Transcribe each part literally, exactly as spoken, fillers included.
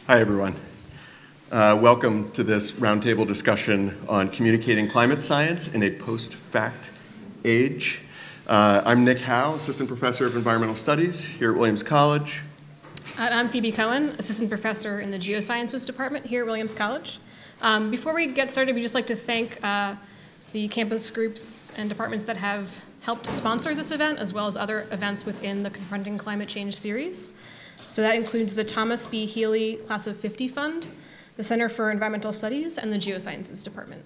Hi, everyone. Uh, welcome to this roundtable discussion on communicating climate science in a post-fact age. Uh, I'm Nick Howe, Assistant Professor of Environmental Studies here at Williams College. Uh, I'm Phoebe Cohen, Assistant Professor in the Geosciences Department here at Williams College. Um, before we get started, we'd just like to thank uh, the campus groups and departments that have helped to sponsor this event, as well as other events within the Confronting Climate Change series. So that includes the Thomas B. Healy Class of fifty Fund, the Center for Environmental Studies, and the Geosciences Department.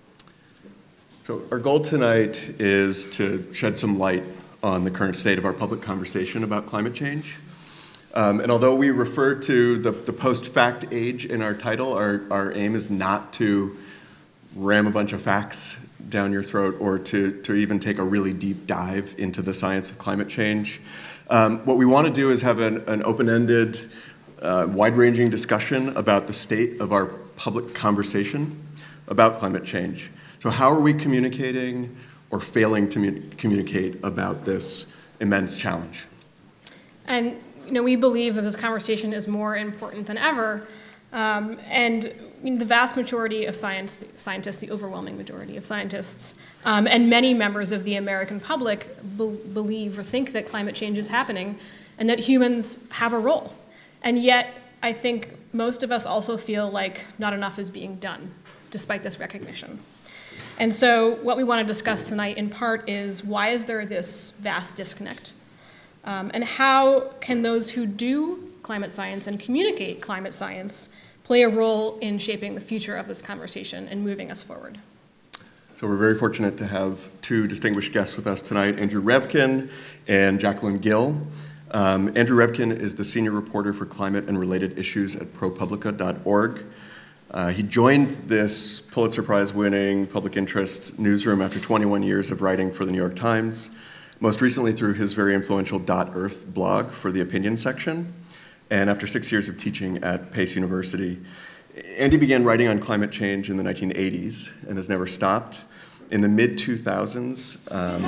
So our goal tonight is to shed some light on the current state of our public conversation about climate change. Um, and although we refer to the, the post-fact age in our title, our, our aim is not to ram a bunch of facts down your throat or to, to even take a really deep dive into the science of climate change. Um, what we want to do is have an, an open-ended, uh, wide-ranging discussion about the state of our public conversation about climate change. So how are we communicating or failing to communicate about this immense challenge? And you know, we believe that this conversation is more important than ever. Um, and I mean, the vast majority of science, scientists, the overwhelming majority of scientists, um, and many members of the American public be believe or think that climate change is happening and that humans have a role. And yet, I think most of us also feel like not enough is being done, despite this recognition. And so what we want to discuss tonight in part is why is there this vast disconnect? Um, and how can those who do climate science and communicate climate science play a role in shaping the future of this conversation and moving us forward? So we're very fortunate to have two distinguished guests with us tonight, Andrew Revkin and Jacquelyn Gill. Um, Andrew Revkin is the senior reporter for climate and related issues at ProPublica dot org. Uh, he joined this Pulitzer Prize winning public interest newsroom after twenty-one years of writing for the New York Times, most recently through his very influential .earth blog for the opinion section, and after six years of teaching at Pace University. Andy began writing on climate change in the nineteen eighties and has never stopped. In the mid two thousands, um,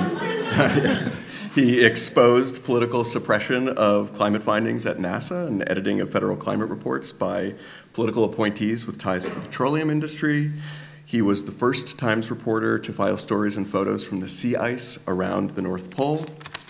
he exposed political suppression of climate findings at NASA and editing of federal climate reports by political appointees with ties to the petroleum industry. He was the first Times reporter to file stories and photos from the sea ice around the North Pole.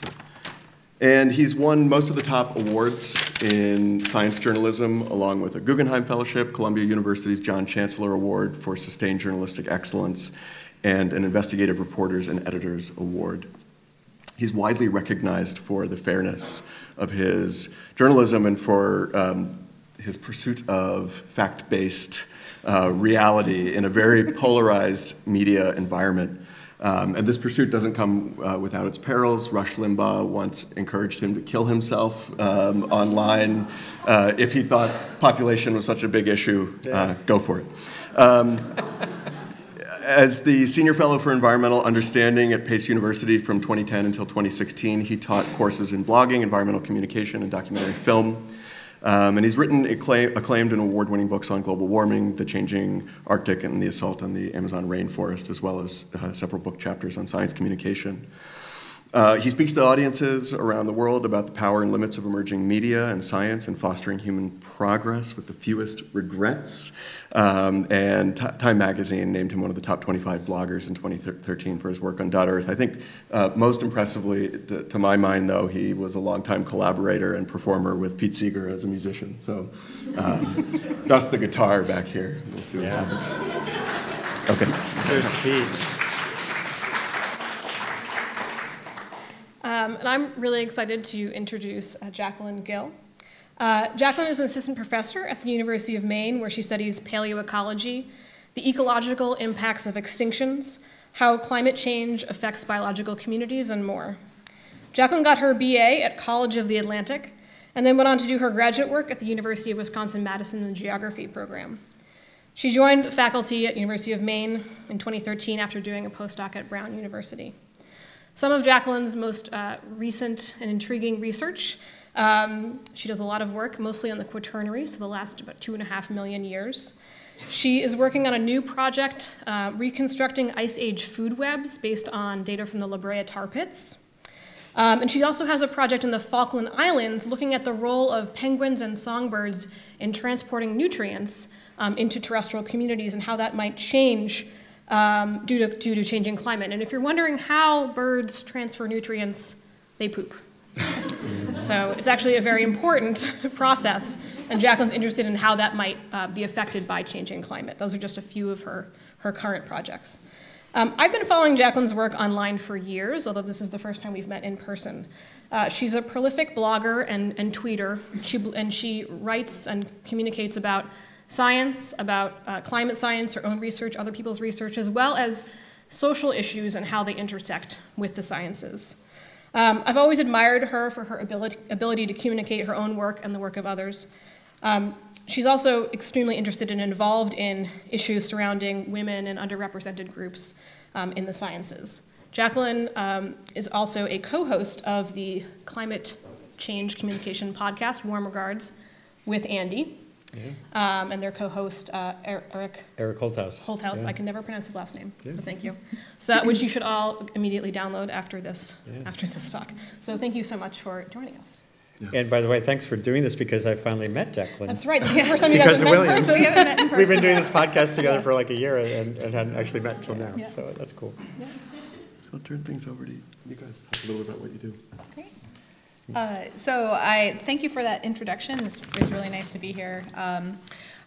And he's won most of the top awards in science journalism, along with a Guggenheim Fellowship, Columbia University's John Chancellor Award for Sustained Journalistic Excellence, and an Investigative Reporters and Editors Award. He's widely recognized for the fairness of his journalism and for um, his pursuit of fact-based uh, reality in a very polarized media environment. Um, and this pursuit doesn't come uh, without its perils. Rush Limbaugh once encouraged him to kill himself um, online. Uh, if he thought population was such a big issue, uh, go for it. Um, As the Senior Fellow for Environmental Understanding at Pace University from twenty ten until twenty sixteen, he taught courses in blogging, environmental communication, and documentary film. Um, and he's written acclaim, acclaimed and award-winning books on global warming, the changing Arctic, and the assault on the Amazon rainforest, as well as uh, several book chapters on science communication. Uh, he speaks to audiences around the world about the power and limits of emerging media and science and fostering human progress with the fewest regrets. Um, and T Time Magazine named him one of the top twenty-five bloggers in twenty thirteen for his work on .earth. I think uh, most impressively, to, to my mind, though, he was a longtime collaborator and performer with Pete Seeger as a musician. So um, that's the guitar back here. We'll see what yeah. happens. Okay. Cheers to Pete. Um, and I'm really excited to introduce uh, Jacquelyn Gill. Uh, Jacquelyn is an assistant professor at the University of Maine, where she studies paleoecology, the ecological impacts of extinctions, how climate change affects biological communities, and more. Jacquelyn got her B A at College of the Atlantic, and then went on to do her graduate work at the University of Wisconsin-Madison in the Geography program. She joined faculty at University of Maine in twenty thirteen after doing a postdoc at Brown University. Some of Jacquelyn's most uh, recent and intriguing research, um, she does a lot of work, mostly on the Quaternary, so the last about two and a half million years. She is working on a new project, uh, reconstructing Ice Age food webs based on data from the La Brea tar pits. Um, and she also has a project in the Falkland Islands looking at the role of penguins and songbirds in transporting nutrients um, into terrestrial communities and how that might change um, due to, due to changing climate. And if you're wondering how birds transfer nutrients, they poop. So it's actually a very important process, and Jacquelyn's interested in how that might uh, be affected by changing climate. Those are just a few of her, her current projects. Um, I've been following Jacquelyn's work online for years, although this is the first time we've met in person. Uh, she's a prolific blogger and, and tweeter, she, and she writes and communicates about science, about uh, climate science, her own research, other people's research, as well as social issues and how they intersect with the sciences. Um, I've always admired her for her ability, ability to communicate her own work and the work of others. Um, she's also extremely interested and involved in issues surrounding women and underrepresented groups um, in the sciences. Jacquelyn um, is also a co-host of the climate change communication podcast, Warm Regards, with Andy. Yeah. Um, and their co-host, uh, Eric Eric Holthaus. Holthaus. Yeah. I can never pronounce his last name, yeah. but thank you. So, which you should all immediately download after this yeah. after this talk. So, thank you so much for joining us. Yeah. And by the way, thanks for doing this because I finally met Jacquelyn. That's right. This is the first time you guys have met in person. We haven't met in person. We've been doing this podcast together for like a year and, and hadn't actually met until now. Yeah. So that's cool. Yeah. I'll turn things over to you. You guys talk a little about what you do. Great. Uh, so I thank you for that introduction. It's, it's really nice to be here. Um,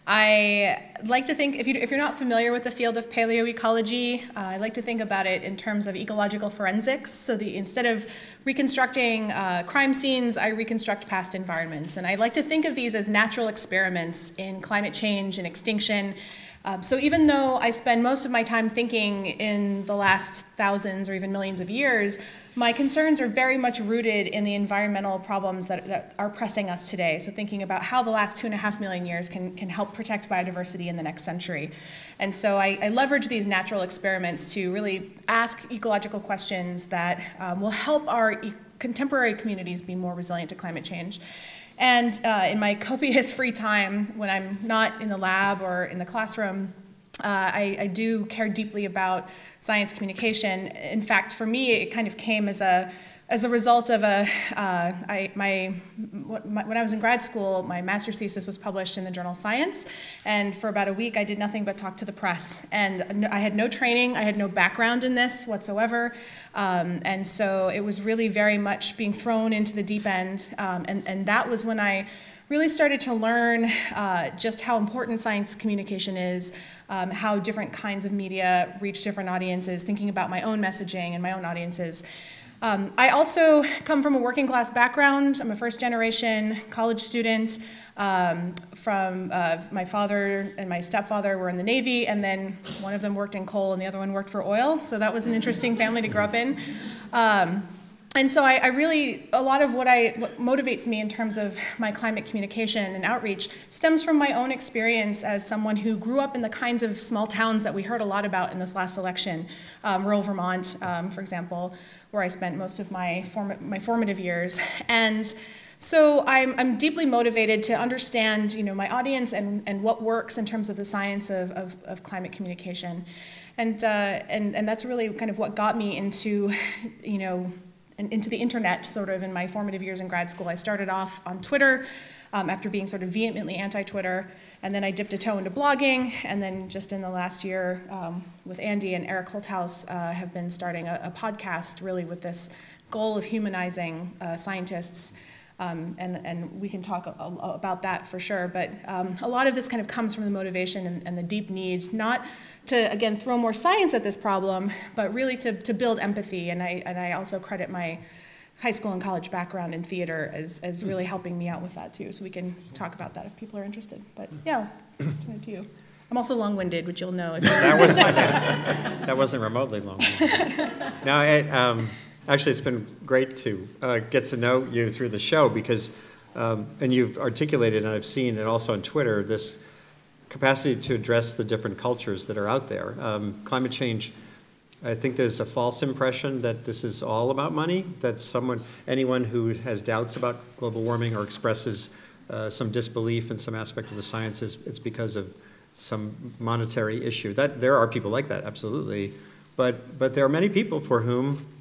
I like to think, if, you, if you're not familiar with the field of paleoecology, uh, I like to think about it in terms of ecological forensics. So the, instead of reconstructing uh, crime scenes, I reconstruct past environments. And I like to think of these as natural experiments in climate change and extinction. Um, so even though I spend most of my time thinking in the last thousands or even millions of years, my concerns are very much rooted in the environmental problems that, that are pressing us today. So thinking about how the last two and a half million years can, can help protect biodiversity in the next century. And so I, I leverage these natural experiments to really ask ecological questions that um, will help our e contemporary communities be more resilient to climate change. And uh, in my copious free time, when I'm not in the lab or in the classroom, uh, I, I do care deeply about science communication. In fact, for me, it kind of came as a as a result of a, uh, I, my, my, when I was in grad school, my master's thesis was published in the journal Science, and for about a week I did nothing but talk to the press. And I had no training, I had no background in this whatsoever, um, and so it was really very much being thrown into the deep end, um, and, and that was when I really started to learn uh, just how important science communication is, um, how different kinds of media reach different audiences, thinking about my own messaging and my own audiences. Um, I also come from a working class background. I'm a first generation college student. Um, from uh, my father and my stepfather were in the Navy, and then one of them worked in coal and the other one worked for oil. So that was an interesting family to grow up in. Um, and so I, I really, a lot of what, I, what motivates me in terms of my climate communication and outreach stems from my own experience as someone who grew up in the kinds of small towns that we heard a lot about in this last election. Um, rural Vermont, um, for example, where I spent most of my, form my formative years. And so I'm, I'm deeply motivated to understand, you know, my audience and, and what works in terms of the science of, of, of climate communication. And, uh, and, and that's really kind of what got me into, you know, into the internet sort of in my formative years in grad school. I started off on Twitter um, after being sort of vehemently anti-Twitter, and then I dipped a toe into blogging, and then just in the last year um, with Andy and Eric Holthaus uh, have been starting a, a podcast really with this goal of humanizing uh, scientists, um, and, and we can talk a, a, about that for sure, but um, a lot of this kind of comes from the motivation and, and the deep need, not to, again, throw more science at this problem, but really to, to build empathy, and I, and I also credit my high school and college background in theater as, as really helping me out with that too, so we can talk about that if people are interested. But yeah, I'll turn it to you. I'm also long-winded, which you'll know if you're that, was, that wasn't remotely long-winded. No, it, um, actually it's been great to uh, get to know you through the show because, um, and you've articulated, and I've seen it also on Twitter, this capacity to address the different cultures that are out there. Um, climate change, I think there's a false impression that this is all about money, that someone, anyone who has doubts about global warming or expresses uh, some disbelief in some aspect of the sciences, it's because of some monetary issue. That, there are people like that, absolutely. But, but there are many people for whom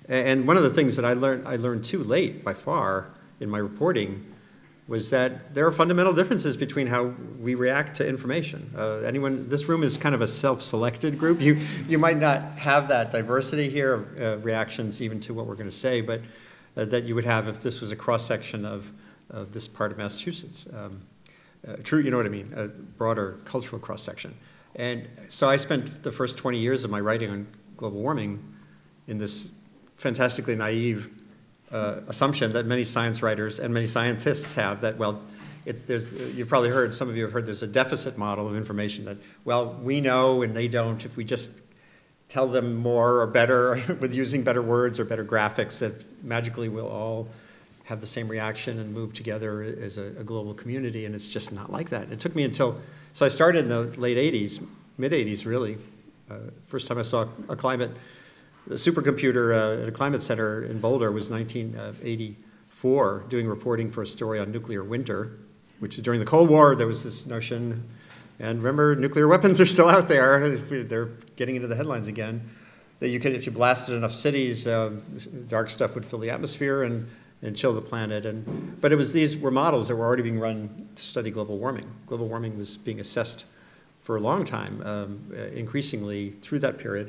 And one of the things that I learned, I learned too late by far in my reporting was that there are fundamental differences between how we react to information. Uh, anyone, this room is kind of a self-selected group. You, you might not have that diversity here of uh, reactions even to what we're going to say, but uh, that you would have if this was a cross-section of, of this part of Massachusetts. Um, uh, true, you know what I mean, a broader cultural cross-section. And so I spent the first twenty years of my writing on global warming in this fantastically naive Uh, assumption that many science writers and many scientists have that, well, it's, there's, you've probably heard, some of you have heard, there's a deficit model of information that, well, we know and they don't. If we just tell them more or better with using better words or better graphics, that magically we'll all have the same reaction and move together as a, a global community, and it's just not like that. It took me until, so I started in the late eighties, mid eighties really. Uh, first time I saw a climate The supercomputer uh, at a climate center in Boulder was nineteen eighty-four, doing reporting for a story on nuclear winter, which is during the Cold War. There was this notion, and remember, nuclear weapons are still out there. They're getting into the headlines again. That you could, if you blasted enough cities, uh, dark stuff would fill the atmosphere and, and chill the planet. And but it was these were models that were already being run to study global warming. Global warming was being assessed for a long time, um, increasingly through that period.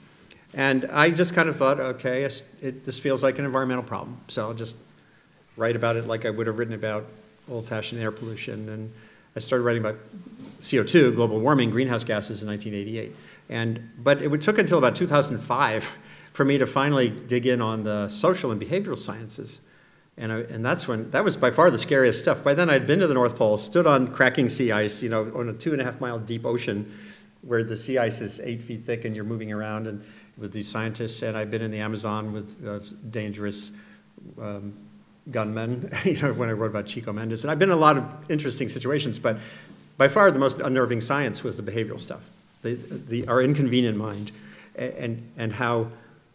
And I just kind of thought, okay, it, this feels like an environmental problem, so I'll just write about it like I would have written about old-fashioned air pollution. And I started writing about C O two, global warming, greenhouse gases in nineteen eighty-eight. And, but it took until about two thousand five for me to finally dig in on the social and behavioral sciences. And, I, and that's when, that was by far the scariest stuff. By then I'd been to the North Pole, stood on cracking sea ice, you know, on a two and a half mile deep ocean where the sea ice is eight feet thick and you're moving around, and with these scientists, and I've been in the Amazon with uh, dangerous um, gunmen, you know, when I wrote about Chico Mendes. And I've been in a lot of interesting situations, but by far the most unnerving science was the behavioral stuff, the, the, our inconvenient mind, and, and how,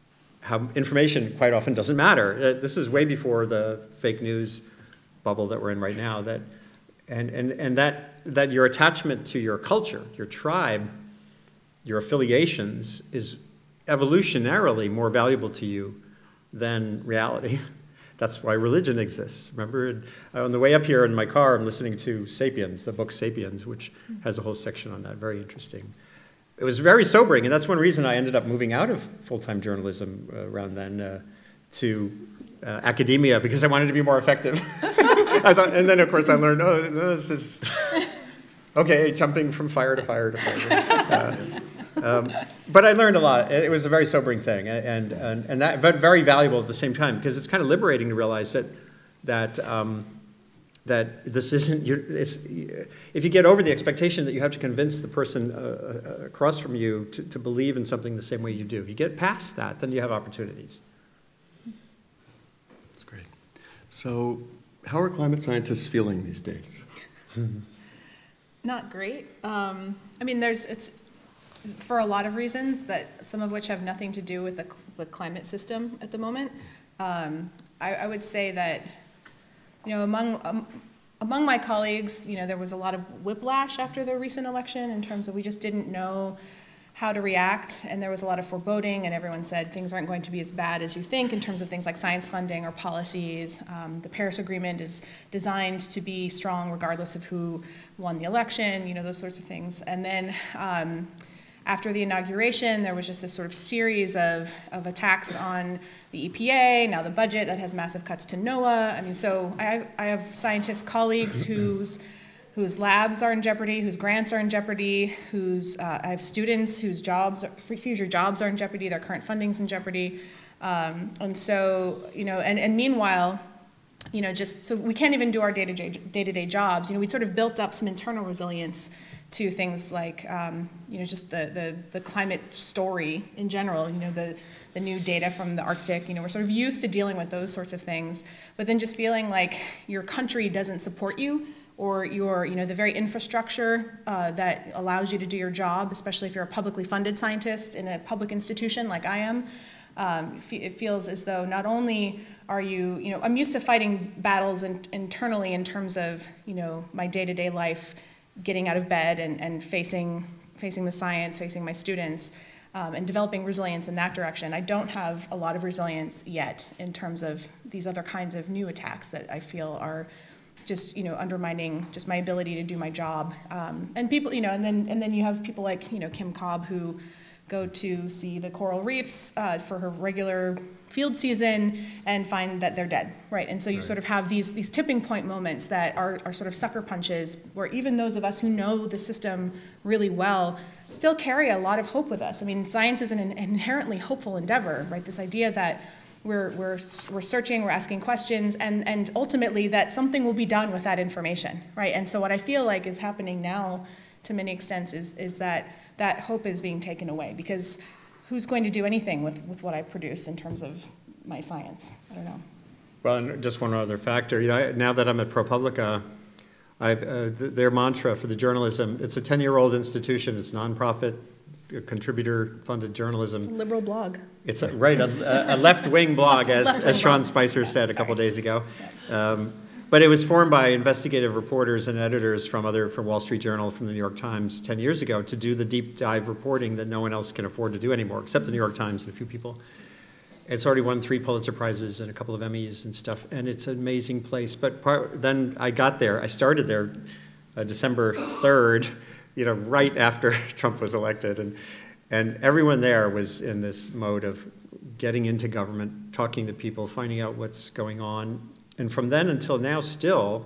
how information quite often doesn't matter. Uh, this is way before the fake news bubble that we're in right now, that, and, and, and that, that your attachment to your culture, your tribe, your affiliations is evolutionarily more valuable to you than reality. That's why religion exists. Remember, on the way up here in my car, I'm listening to Sapiens, the book Sapiens, which has a whole section on that, very interesting. It was very sobering, and that's one reason I ended up moving out of full-time journalism uh, around then uh, to uh, academia, because I wanted to be more effective. I thought, and then of course I learned, oh, this is, okay, jumping from fire to fire to fire. Uh, Um, but I learned a lot. It was a very sobering thing, and, and, and that, but very valuable at the same time, because it's kind of liberating to realize that, that, um, that this isn't, your, it's, if you get over the expectation that you have to convince the person uh, across from you to, to believe in something the same way you do, if you get past that, then you have opportunities. That's great. So how are climate scientists feeling these days? Not great. Um, I mean, there's, it's, for a lot of reasons, that some of which have nothing to do with the, the climate system at the moment. Um, I, I would say that, you know, among um, among my colleagues, you know, there was a lot of whiplash after the recent election in terms of we just didn't know how to react, and there was a lot of foreboding, and everyone said things aren't going to be as bad as you think in terms of things like science funding or policies. Um, the Paris Agreement is designed to be strong regardless of who won the election, you know, those sorts of things. And then um, after the inauguration, there was just this sort of series of, of attacks on the E P A, now the budget that has massive cuts to NOAA. I mean, so I have, I have scientist colleagues whose, whose labs are in jeopardy, whose grants are in jeopardy, whose, uh, I have students whose jobs, future jobs are in jeopardy, their current funding's in jeopardy. Um, and so, you know, and, and meanwhile, you know, just, so we can't even do our day-to-day, day-to-day jobs. You know, we sort of built up some internal resilience to things like, um, you know, just the, the, the climate story in general, you know, the, the new data from the Arctic, you know, we're sort of used to dealing with those sorts of things, but then just feeling like your country doesn't support you, or your, you know, the very infrastructure uh, that allows you to do your job, especially if you're a publicly funded scientist in a public institution like I am. Um, it feels as though not only are you, you know, I'm used to fighting battles in, internally in terms of, you know, my day-to-day life, getting out of bed and, and facing, facing the science, facing my students. um, and developing resilience in that direction. I don't have a lot of resilience yet in terms of these other kinds of new attacks that I feel are just, you know, undermining just my ability to do my job. Um, and people, you know, and then and then you have people like, you know, Kim Cobb, who go to see the coral reefs uh, for her regular field season and find that they're dead, right? And so you right. sort of have these these tipping point moments that are, are sort of sucker punches, where even those of us who know the system really well still carry a lot of hope with us. I mean, science is an inherently hopeful endeavor, right? This idea that we're we're we're searching, we're asking questions, and and ultimately that something will be done with that information, right? And so what I feel like is happening now, to many extents, is is that that hope is being taken away, because who's going to do anything with, with what I produce in terms of my science? I don't know. Well, and just one other factor. You know, I, now that I'm at ProPublica, I, uh, th their mantra for the journalism, it's a ten-year-old institution. It's nonprofit, contributor-funded journalism. It's a liberal blog. It's a, right, a, a left-wing blog, as, as Sean Spicer said yeah, a couple days ago. Yeah. Um, But it was formed by investigative reporters and editors from other, from Wall Street Journal, from the New York Times ten years ago, to do the deep dive reporting that no one else can afford to do anymore, except the New York Times and a few people. It's already won three Pulitzer Prizes and a couple of Emmys and stuff, and it's an amazing place. But part, then I got there, I started there uh, December third, you know, right after Trump was elected, and, and everyone there was in this mode of getting into government, talking to people, finding out what's going on. And from then until now, still,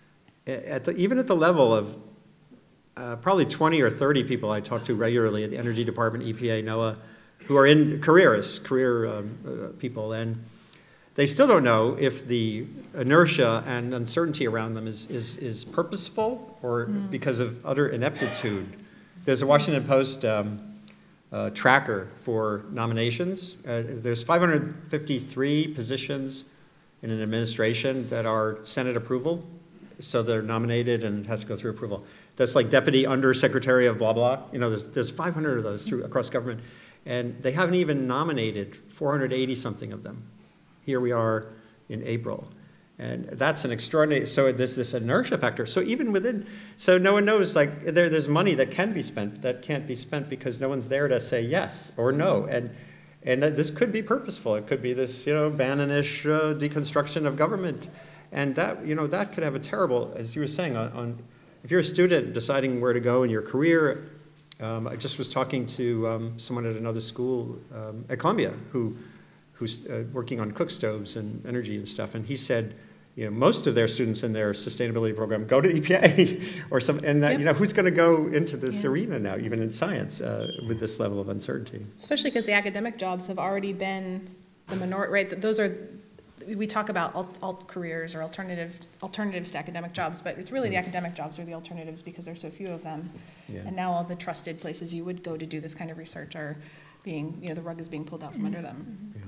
at the, even at the level of uh, probably twenty or thirty people I talk to regularly at the Energy Department, E P A, NOAA, who are in careerists, career um, uh, people, and they still don't know if the inertia and uncertainty around them is, is, is purposeful or mm. because of utter ineptitude. There's a Washington Post um, uh, tracker for nominations. Uh, there's five hundred fifty-three positions in an administration that are Senate approval, so they're nominated and have to go through approval. That's like deputy undersecretary of blah blah. You know, there's there's five hundred of those through across government, and they haven't even nominated four hundred eighty something of them. Here we are in April, and that's an extraordinary. So there's this inertia factor. So even within, so no one knows, like there there's money that can be spent that can't be spent because no one's there to say yes or no. And And that this could be purposeful. It could be this, you know, Bannon-ish uh, deconstruction of government. And that, you know, that could have a terrible, as you were saying, on, on if you're a student deciding where to go in your career. Um, I just was talking to um, someone at another school um, at Columbia who, who's uh, working on cook stoves and energy and stuff. And he said, you know, most of their students in their sustainability program go to E P A or some, and that, yep. you know, who's going to go into this yeah. arena now, even in science, uh, with this level of uncertainty? Especially because the academic jobs have already been the minority, right? Those are, we talk about alt, alt careers or alternative alternatives to academic jobs, but it's really mm. the academic jobs are the alternatives because there's so few of them. Yeah. And now all the trusted places you would go to do this kind of research are being, you know, the rug is being pulled out from mm-hmm. under them. Mm-hmm. Yeah.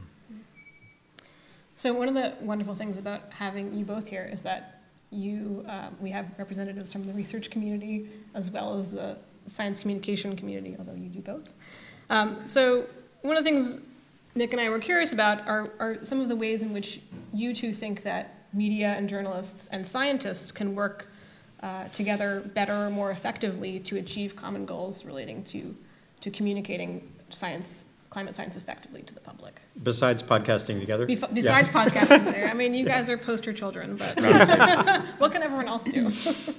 So one of the wonderful things about having you both here is that you, uh, we have representatives from the research community as well as the science communication community, although you do both. Um, so one of the things Nick and I were curious about are, are some of the ways in which you two think that media and journalists and scientists can work uh, together better, more effectively to achieve common goals relating to, to communicating science climate science effectively to the public. Besides podcasting together? Bef besides yeah. podcasting there. I mean, you guys are poster children, but what can everyone else do?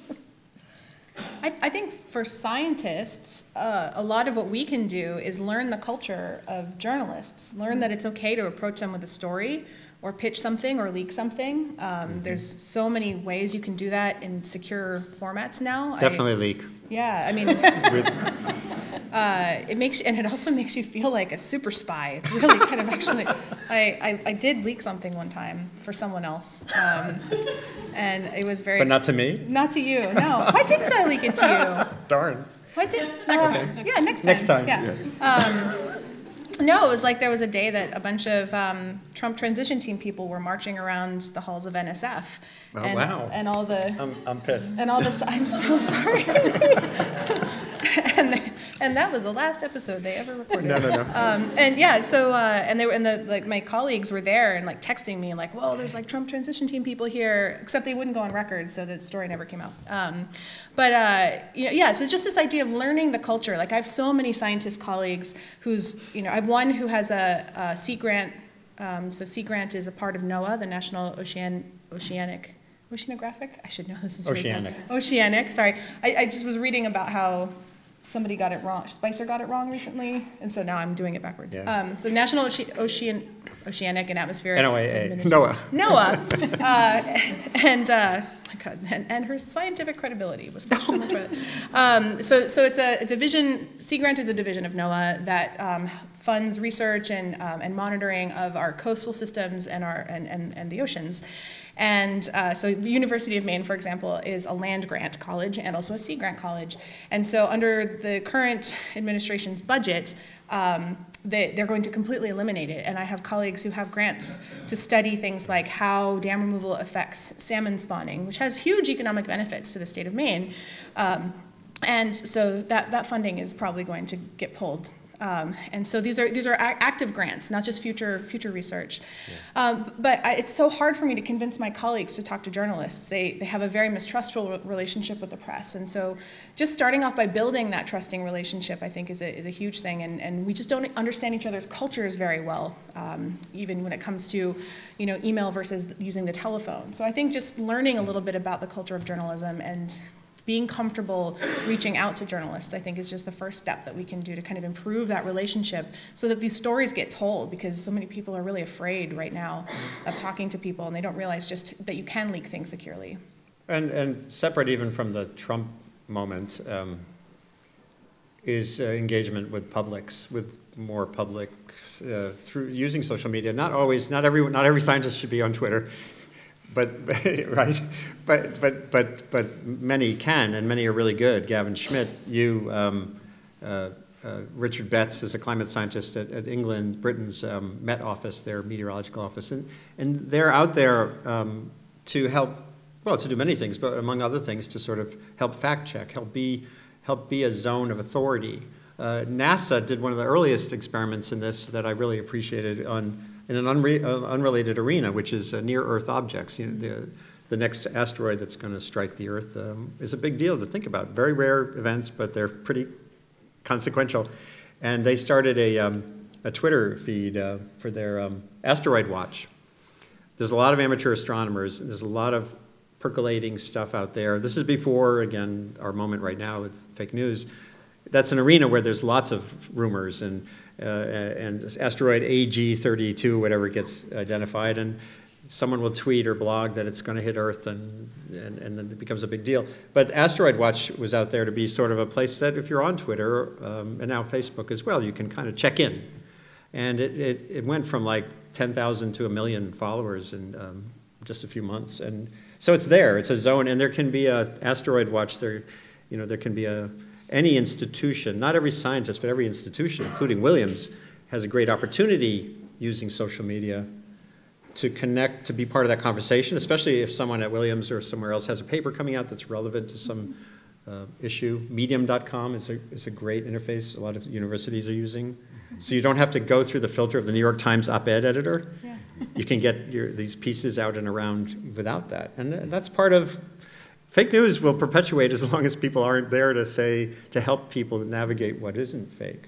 I, I think for scientists, uh, a lot of what we can do is learn the culture of journalists, learn that it's okay to approach them with a story or pitch something or leak something. Um, mm-hmm. There's so many ways you can do that in secure formats now. Definitely I, leak. Yeah, I mean, uh, it makes, and it also makes you feel like a super spy. It's really kind of actually, I, I, I did leak something one time for someone else. Um, and it was very- But not to me? Not to you, no. Why didn't I leak it to you? Darn. Why did, next uh, time. Next yeah, time. next time. Next time. Yeah. yeah. Um, no, it was like there was a day that a bunch of um, Trump transition team people were marching around the halls of N S F. Oh, and, wow. And all the... I'm, I'm pissed. And all this, I'm so sorry. and, the, And that was the last episode they ever recorded. No, no, no. Um, and yeah, so uh, and they were and the like my colleagues were there and like texting me like, "Whoa, there's like Trump transition team people here," except they wouldn't go on record, so the story never came out. Um, but uh, you know, yeah, so just this idea of learning the culture. Like I have so many scientist colleagues who's you know I have one who has a, a Sea Grant. Um, so Sea Grant is a part of NOAA, the National Ocean Oceanic. Oceanographic? I should know this is Oceanic. Revkin. Oceanic, sorry. I, I just was reading about how somebody got it wrong. Spicer got it wrong recently, and so now I'm doing it backwards. Yeah. Um, so National Ocean, Ocean, Oceanic and Atmospheric N O A A. Administration. NOAA. NOAA. uh, and, uh, my God, and, and her scientific credibility was flushed on the toilet. Um, so so it's a, it's a division, Sea Grant is a division of NOAA that um, funds research and, um, and monitoring of our coastal systems and, our, and, and, and the oceans. And uh, so the University of Maine, for example, is a land grant college and also a sea grant college. And so under the current administration's budget, um, they, they're going to completely eliminate it. And I have colleagues who have grants to study things like how dam removal affects salmon spawning, which has huge economic benefits to the state of Maine. Um, and so that, that funding is probably going to get pulled. Um, and so these are these are active grants, not just future future research. Yeah. Um, but I, it's so hard for me to convince my colleagues to talk to journalists. They they have a very mistrustful relationship with the press, and so just starting off by building that trusting relationship, I think, is a is a huge thing. And and we just don't understand each other's cultures very well, um, even when it comes to, you know, email versus using the telephone. So I think just learning a little bit about the culture of journalism and being comfortable reaching out to journalists, I think, is just the first step that we can do to kind of improve that relationship so that these stories get told, because so many people are really afraid right now of talking to people, and they don't realize just that you can leak things securely. And, and separate even from the Trump moment um, is uh, engagement with publics, with more publics uh, through using social media. Not always, not every, not every scientist should be on Twitter. But, right, but, but, but, but many can, and many are really good. Gavin Schmidt, you, um, uh, uh, Richard Betts is a climate scientist at, at England, Britain's um, Met Office, their meteorological office, and, and they're out there um, to help, well, to do many things, but among other things, to sort of help fact check, help be, help be a zone of authority. Uh, NASA did one of the earliest experiments in this that I really appreciated on in an unre uh, unrelated arena, which is uh, near-Earth objects. You know, the, the next asteroid that's going to strike the Earth um, is a big deal to think about. Very rare events, but they're pretty consequential. And they started a, um, a Twitter feed uh, for their um, asteroid watch. There's a lot of amateur astronomers. And there's a lot of percolating stuff out there. This is before, again, our moment right now with fake news. That's an arena where there's lots of rumors, and Uh, and asteroid A G thirty-two, whatever gets identified, and someone will tweet or blog that it's going to hit Earth, and, and, and then it becomes a big deal. But Asteroid Watch was out there to be sort of a place that if you're on Twitter, um, and now Facebook as well, you can kind of check in. And it, it, it went from like ten thousand to a million followers in um, just a few months. And so it's there, it's a zone, and there can be a Asteroid Watch, there, you know, there can be a any institution, not every scientist, but every institution, including Williams, has a great opportunity using social media to connect, to be part of that conversation, especially if someone at Williams or somewhere else has a paper coming out that's relevant to some uh, issue. Medium dot com is a, is a great interface a lot of universities are using. So you don't have to go through the filter of the New York Times op-ed editor. Yeah. You can get your, these pieces out and around without that. And that's part of fake news will perpetuate as long as people aren't there to say, to help people navigate what isn't fake.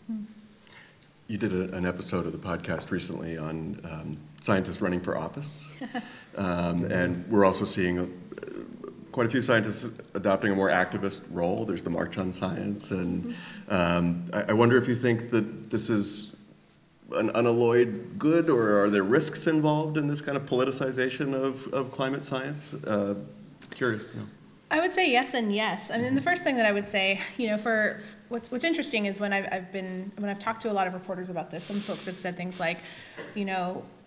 You did a, an episode of the podcast recently on um, scientists running for office. Um, and we're also seeing a, quite a few scientists adopting a more activist role. There's the March on Science. And um, I, I wonder if you think that this is an unalloyed good, or are there risks involved in this kind of politicization of, of climate science? Uh, Curious to know. I would say yes and yes. I mean, the first thing that I would say, you know, for what's what's interesting is when I've, I've been when I've talked to a lot of reporters about this, some folks have said things like, you know,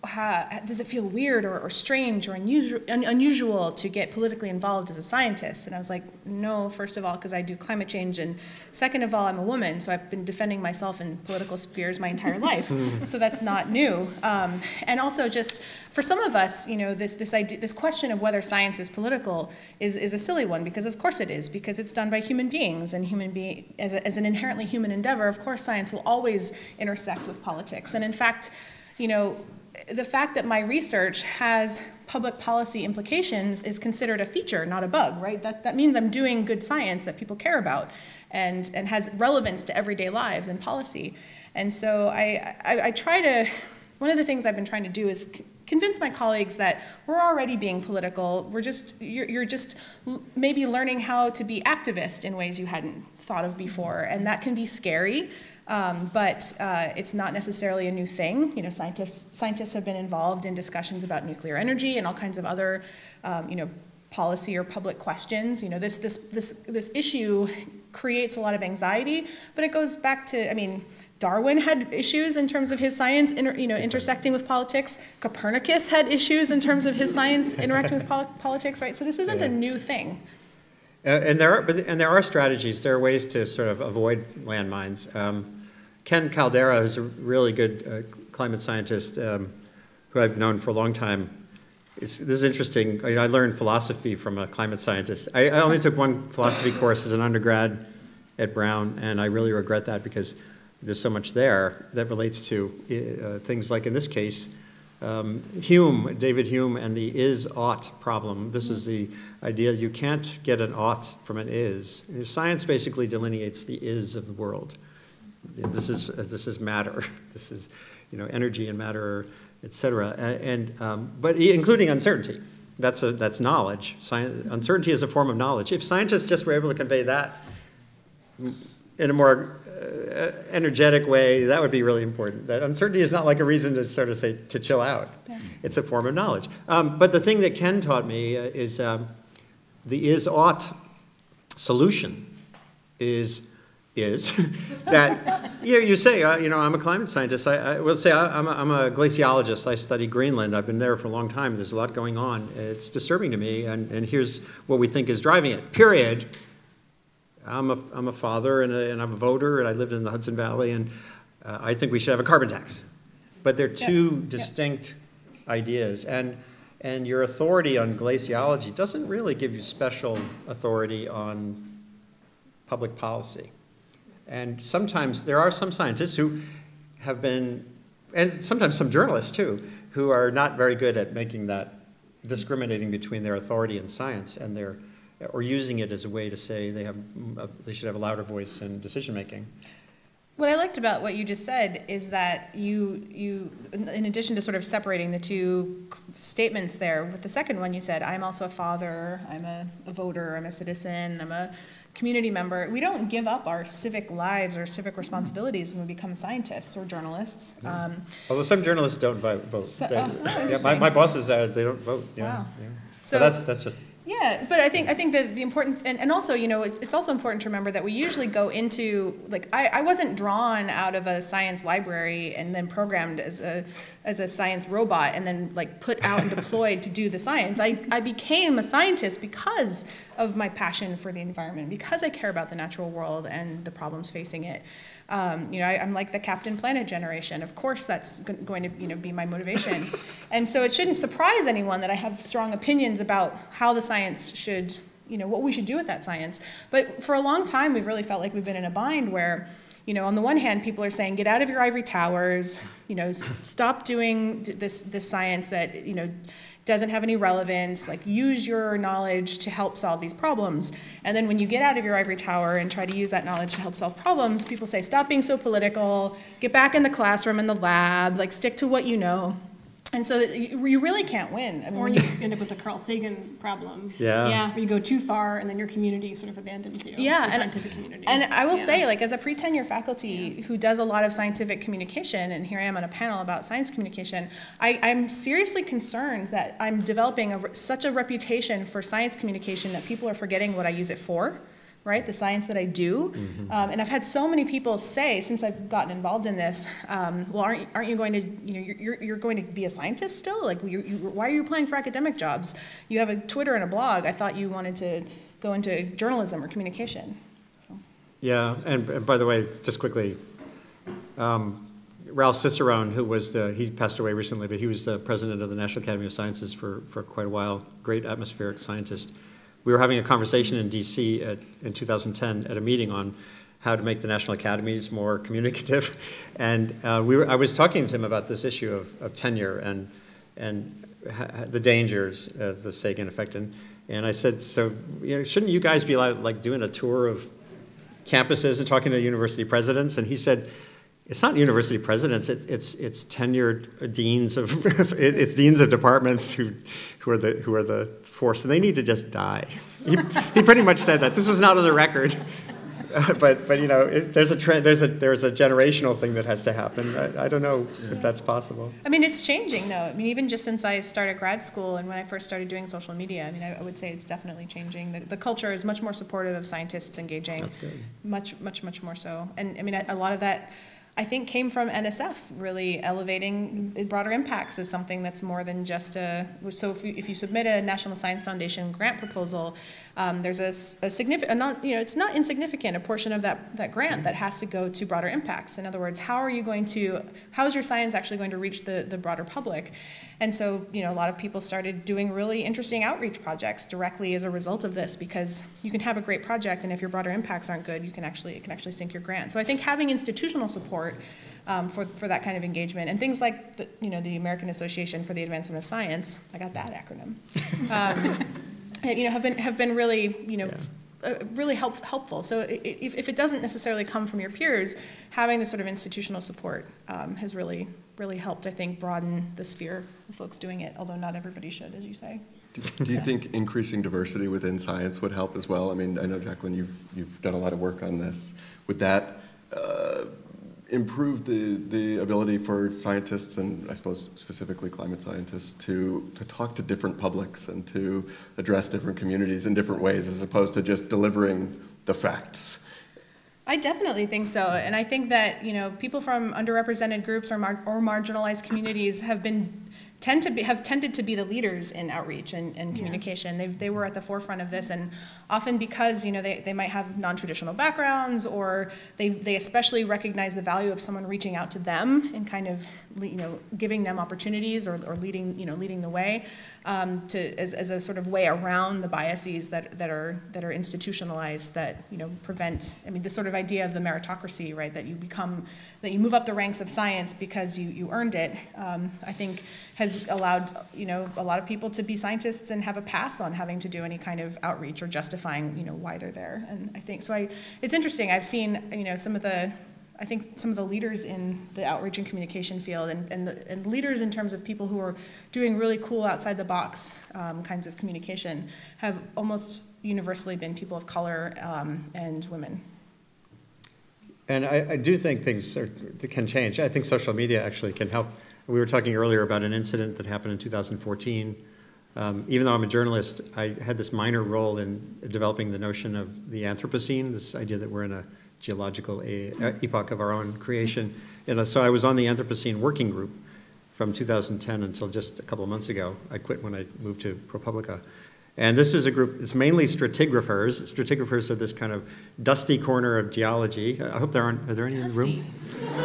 uh, does it feel weird or, or strange or unusual, un, unusual to get politically involved as a scientist? And I was like, no, first of all, because I do climate change, and second of all, I'm a woman, so I've been defending myself in political spheres my entire life, so that's not new. Um, and also just, for some of us, you know, this, this, idea, this question of whether science is political is, is a silly one, because of course it is, because it's done by human beings, and human being, as, a, as an inherently human endeavor, of course science will always intersect with politics. And in fact, you know, the fact that my research has public policy implications is considered a feature, not a bug, right? That, that means I'm doing good science that people care about and, and has relevance to everyday lives and policy. And so I, I, I try to, one of the things I've been trying to do is c convince my colleagues that we're already being political. We're just, you're, you're just maybe learning how to be activist in ways you hadn't thought of before. And that can be scary. Um, but uh, it's not necessarily a new thing. You know, scientists, scientists have been involved in discussions about nuclear energy and all kinds of other, um, you know, policy or public questions. You know, this, this, this, this issue creates a lot of anxiety, but it goes back to, I mean, Darwin had issues in terms of his science, inter, you know, intersecting with politics. Copernicus had issues in terms of his science interacting with pol politics, right? So this isn't yeah. a new thing. Uh, and there are, but, and there are strategies. There are ways to sort of avoid landmines. Um, Ken Caldera, who's a really good uh, climate scientist, um, who I've known for a long time. It's, this is interesting. I, I learned philosophy from a climate scientist. I, I only took one philosophy course as an undergrad at Brown, and I really regret that because there's so much there that relates to uh, things like, in this case, um, Hume, David Hume, and the is-ought problem. This is the idea you can't get an ought from an is. Science basically delineates the is of the world. This is this is matter. This is, you know, energy and matter, et cetera. And, and um, but including uncertainty. That's a that's knowledge. Science, uncertainty is a form of knowledge. If scientists just were able to convey that in a more uh, energetic way, that would be really important. That uncertainty is not like a reason to sort of say to chill out. Yeah. It's a form of knowledge. Um, but the thing that Ken taught me uh, is um, the is-ought solution is. is that you, know, you say, uh, you know, I'm a climate scientist. I, I will say I, I'm, a, I'm a glaciologist. I study Greenland. I've been there for a long time. There's a lot going on. It's disturbing to me, and, and here's what we think is driving it, period. I'm a, I'm a father, and, a, and I'm a voter, and I lived in the Hudson Valley, and uh, I think we should have a carbon tax. But they're two yeah. distinct yeah. ideas, and, and your authority on glaciology doesn't really give you special authority on public policy. And sometimes there are some scientists who have been, and sometimes some journalists too, who are not very good at making that, discriminating between their authority in science and their, or using it as a way to say they have, a, they should have a louder voice in decision making. What I liked about what you just said is that you, you, in addition to sort of separating the two statements there, with the second one you said, I'm also a father, I'm a, a voter, I'm a citizen, I'm a community member. We don't give up our civic lives or civic responsibilities when we become scientists or journalists. Yeah. Um, Although some journalists don't vote. So, they, oh, oh, yeah, my, my bosses, uh, they don't vote. Yeah, wow. Yeah. So but that's, that's just... Yeah, but I think I think that the important, and, and also, you know, it, it's also important to remember that we usually go into, like, I, I wasn't drawn out of a science library and then programmed as a as a science robot and then like put out and deployed to do the science. I, I became a scientist because of my passion for the environment, because I care about the natural world and the problems facing it. Um, you know, I, I'm like the Captain Planet generation. Of course, that's going to, you know, be my motivation. And so it shouldn't surprise anyone that I have strong opinions about how the science should, you know, what we should do with that science. But for a long time, we've really felt like we've been in a bind where, you know, on the one hand, people are saying, get out of your ivory towers, you know, s stop doing this, this science that, you know, doesn't have any relevance, like use your knowledge to help solve these problems. And then when you get out of your ivory tower and try to use that knowledge to help solve problems, people say, stop being so political, get back in the classroom, in the lab, like stick to what you know. And so you really can't win. I mean, or you end up with the Carl Sagan problem. Yeah. Yeah. Where you go too far and then your community sort of abandons you. Yeah. The and, scientific community. And I will yeah. say, like, as a pre-tenure faculty yeah. who does a lot of scientific communication, and here I am on a panel about science communication, I, I'm seriously concerned that I'm developing a, such a reputation for science communication that people are forgetting what I use it for. right? The science that I do. Mm-hmm. Um, and I've had so many people say, since I've gotten involved in this, um, well, aren't, aren't you going to, you know, you're, you're going to be a scientist still? Like, you, you, why are you applying for academic jobs? You have a Twitter and a blog. I thought you wanted to go into journalism or communication. So. Yeah, and, and by the way, just quickly, um, Ralph Cicerone, who was the, he passed away recently, but he was the president of the National Academy of Sciences for, for quite a while, great atmospheric scientist. We were having a conversation in D C at, in two thousand ten at a meeting on how to make the national academies more communicative. And uh, we were, I was talking to him about this issue of, of tenure and, and ha the dangers of the Sagan effect. And, and I said, so you know, shouldn't you guys be like, like doing a tour of campuses and talking to university presidents? And he said, it's not university presidents, it, it's, it's tenured deans of, it's deans of departments who, who, are the, who are the force, and they need to just die. He, he pretty much said that. This was not on the record, uh, but, but you know, it, there's, a trend, there's, a, there's a generational thing that has to happen. I, I don't know yeah. if that's possible. I mean, it's changing though. I mean, even just since I started grad school and when I first started doing social media, I mean, I, I would say it's definitely changing. The, the culture is much more supportive of scientists engaging. That's good. Much, much, much more so. And I mean, a, a lot of that, I think, came from N S F, really elevating broader impacts as something that's more than just a, so if you, if you submit a National Science Foundation grant proposal, um, there's a, a significant, not, you know, it's not insignificant, a portion of that, that grant that has to go to broader impacts. In other words, how are you going to, how is your science actually going to reach the, the broader public? And so, you know, a lot of people started doing really interesting outreach projects directly as a result of this, because you can have a great project, and if your broader impacts aren't good, you can actually, it can actually sink your grant. So I think having institutional support um, for, for that kind of engagement, and things like, the, you know, the American Association for the Advancement of Science, I got that acronym, um, and, you know, have been, have been really, you know, yeah. uh, really help, helpful. So if, if it doesn't necessarily come from your peers, having this sort of institutional support um, has really, really helped, I think, broaden the sphere of folks doing it, although not everybody should, as you say. Do, do you yeah. think increasing diversity within science would help as well? I mean, I know, Jacquelyn, you've, you've done a lot of work on this. Would that uh, improve the, the ability for scientists, and I suppose specifically climate scientists, to, to talk to different publics and to address different communities in different ways, as opposed to just delivering the facts? I definitely think so, and I think that, you know, people from underrepresented groups or, mar or marginalized communities have been tend to be, have tended to be the leaders in outreach and, and communication. Yeah. They've, they were at the forefront of this, and often because, you know, they, they might have non-traditional backgrounds, or they, they especially recognize the value of someone reaching out to them and kind of, you know, giving them opportunities, or, or leading, you know, leading the way um, to, as, as a sort of way around the biases that, that are, that are institutionalized, that, you know, prevent, I mean, this sort of idea of the meritocracy, right, that you become, that you move up the ranks of science because you, you earned it, um, I think has allowed, you know, a lot of people to be scientists and have a pass on having to do any kind of outreach or justifying, you know, why they're there. And I think, so I, it's interesting, I've seen, you know, some of the, I think some of the leaders in the outreach and communication field, and, and, the, and leaders in terms of people who are doing really cool outside the box um, kinds of communication, have almost universally been people of color um, and women. And I, I do think things are, can change. I think social media actually can help. We were talking earlier about an incident that happened in two thousand fourteen. Um, even though I'm a journalist, I had this minor role in developing the notion of the Anthropocene, this idea that we're in a geological a, a epoch of our own creation. And so I was on the Anthropocene working group from two thousand ten until just a couple of months ago. I quit when I moved to ProPublica. And this was a group, it's mainly stratigraphers. Stratigraphers are this kind of dusty corner of geology. I hope there aren't, are there any dusty. in the room?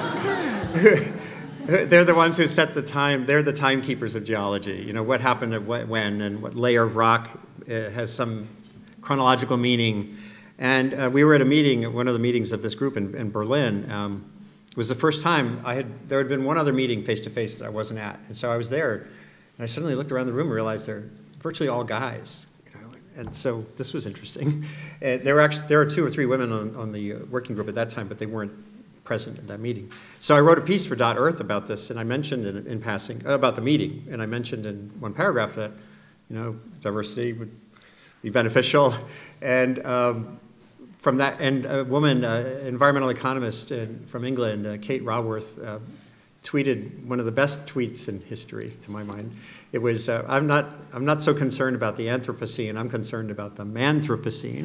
Uh, they're the ones who set the time, they're the timekeepers of geology. You know, what happened at what, when, and what layer of rock uh, has some chronological meaning. And uh, we were at a meeting, one of the meetings of this group in, in Berlin. Um, it was the first time I had, there had been one other meeting face-to-face that I wasn't at. And so I was there, and I suddenly looked around the room and realized they're virtually all guys. You know? And so this was interesting. And there were actually, there were two or three women on, on the working group at that time, but they weren't present at that meeting. So I wrote a piece for Dot Earth about this, and I mentioned in, in passing, about the meeting, and I mentioned in one paragraph that, you know, diversity would be beneficial. And um, from that, and a woman, uh, environmental economist in, from England, uh, Kate Raworth, uh, tweeted one of the best tweets in history, to my mind. It was, uh, I'm not, I'm not so concerned about the Anthropocene, I'm concerned about the Manthropocene.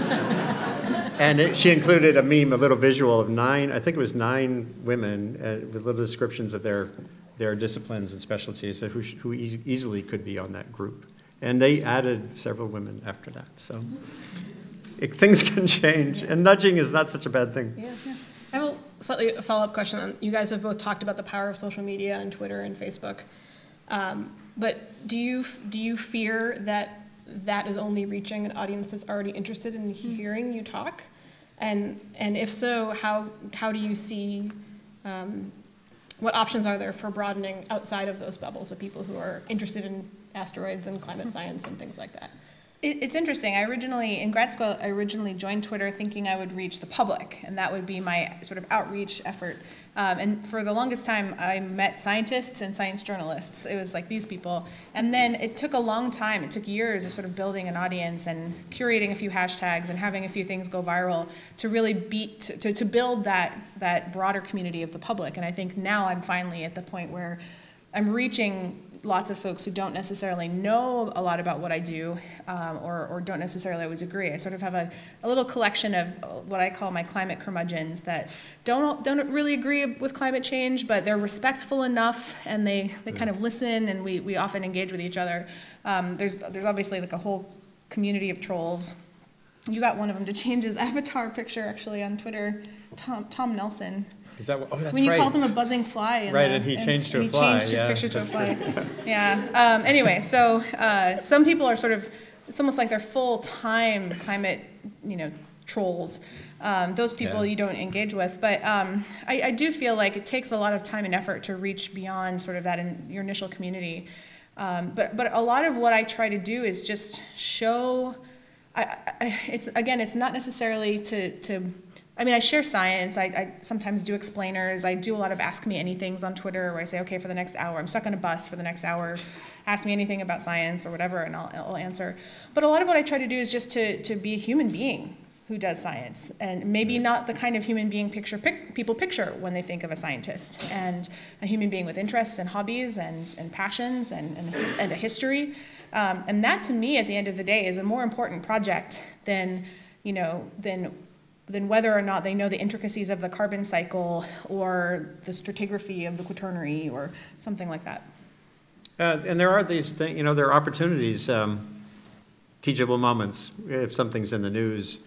And it, she included a meme, a little visual of nine, I think it was nine women uh, with little descriptions of their, their disciplines and specialties, who, who e easily could be on that group. And they added several women after that. So it, things can change, and nudging is not such a bad thing. Yeah, yeah. I have a slightly a follow-up question. On, you guys have both talked about the power of social media and Twitter and Facebook. Um, but do you, do you fear that that is only reaching an audience that's already interested in hearing you talk? And, and if so, how, how do you see, um, what options are there for broadening outside of those bubbles of people who are interested in asteroids and climate science and things like that? It, it's interesting. I originally, in grad school, I originally joined Twitter thinking I would reach the public, and that would be my sort of outreach effort. Um, and for the longest time, I met scientists and science journalists. It was like these people. And then it took a long time. It took years of sort of building an audience and curating a few hashtags and having a few things go viral to really beat, to, to, to build that, that broader community of the public. And I think now I'm finally at the point where I'm reaching lots of folks who don't necessarily know a lot about what I do um, or, or don't necessarily always agree. I sort of have a, a little collection of what I call my climate curmudgeons that don't, don't really agree with climate change, but they're respectful enough and they, they kind of listen, and we, we often engage with each other. Um, there's, there's obviously like a whole community of trolls. You got one of them to change his avatar picture actually on Twitter, Tom, Tom Nelson. Is that what, oh, that's when you right. called him a buzzing fly. In right, the, and he and, changed to and a he fly. changed his yeah, picture to a fly. Yeah. Um, anyway, so uh, some people are sort of, it's almost like they're full-time climate, you know, trolls. Um, those people yeah. you don't engage with. But um, I, I do feel like it takes a lot of time and effort to reach beyond sort of that in your initial community. Um, but, but a lot of what I try to do is just show, I, I, it's again, it's not necessarily to, to I mean, I share science, I, I sometimes do explainers, I do a lot of ask me anythings on Twitter where I say, okay, for the next hour, I'm stuck on a bus for the next hour, ask me anything about science or whatever and I'll, I'll answer. But a lot of what I try to do is just to, to be a human being who does science, and maybe not the kind of human being picture pic, people picture when they think of a scientist, and a human being with interests and hobbies and, and passions and, and, and a history. Um, and that to me at the end of the day is a more important project than, you know, than than whether or not they know the intricacies of the carbon cycle or the stratigraphy of the Quaternary or something like that. Uh, and there are these things, you know, there are opportunities, um, teachable moments. If something's in the news,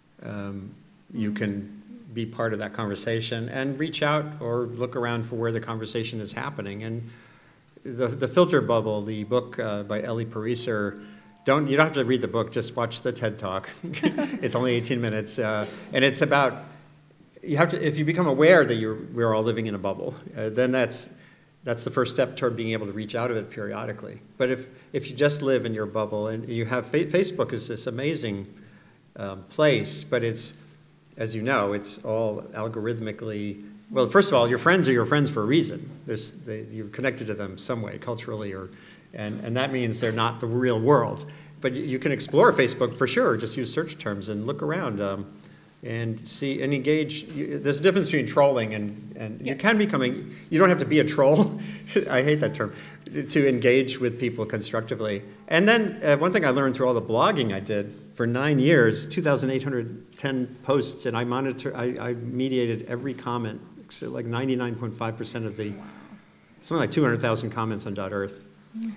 um, you can be part of that conversation and reach out or look around for where the conversation is happening. And the, the Filter Bubble, the book uh, by Ellie Pariser, Don't, you don't have to read the book, just watch the TED Talk. It's only eighteen minutes. Uh, and it's about, you have to, if you become aware that you're, we're all living in a bubble, uh, then that's, that's the first step toward being able to reach out of it periodically. But if, if you just live in your bubble, and you have, Facebook is this amazing um, place, but it's, as you know, it's all algorithmically, well, first of all, your friends are your friends for a reason. There's, they, you're connected to them some way, culturally or And, and that means they're not the real world. But you, you can explore Facebook for sure, just use search terms and look around um, and see and engage. You, there's a difference between trolling and, and yeah. you can becoming, you don't have to be a troll, I hate that term, to engage with people constructively. And then uh, one thing I learned through all the blogging I did for nine years, two thousand eight hundred ten posts, and I monitor, I, I mediated every comment, so like ninety-nine point five percent of the, something like two hundred thousand comments on .earth.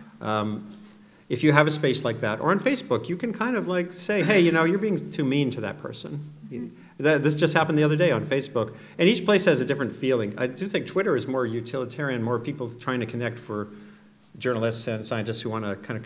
Um, if you have a space like that, or on Facebook, you can kind of like say, hey, you know, you're being too mean to that person. Mm-hmm. that, this just happened the other day on Facebook. And each place has a different feeling. I do think Twitter is more utilitarian, more people trying to connect for journalists and scientists who want to kind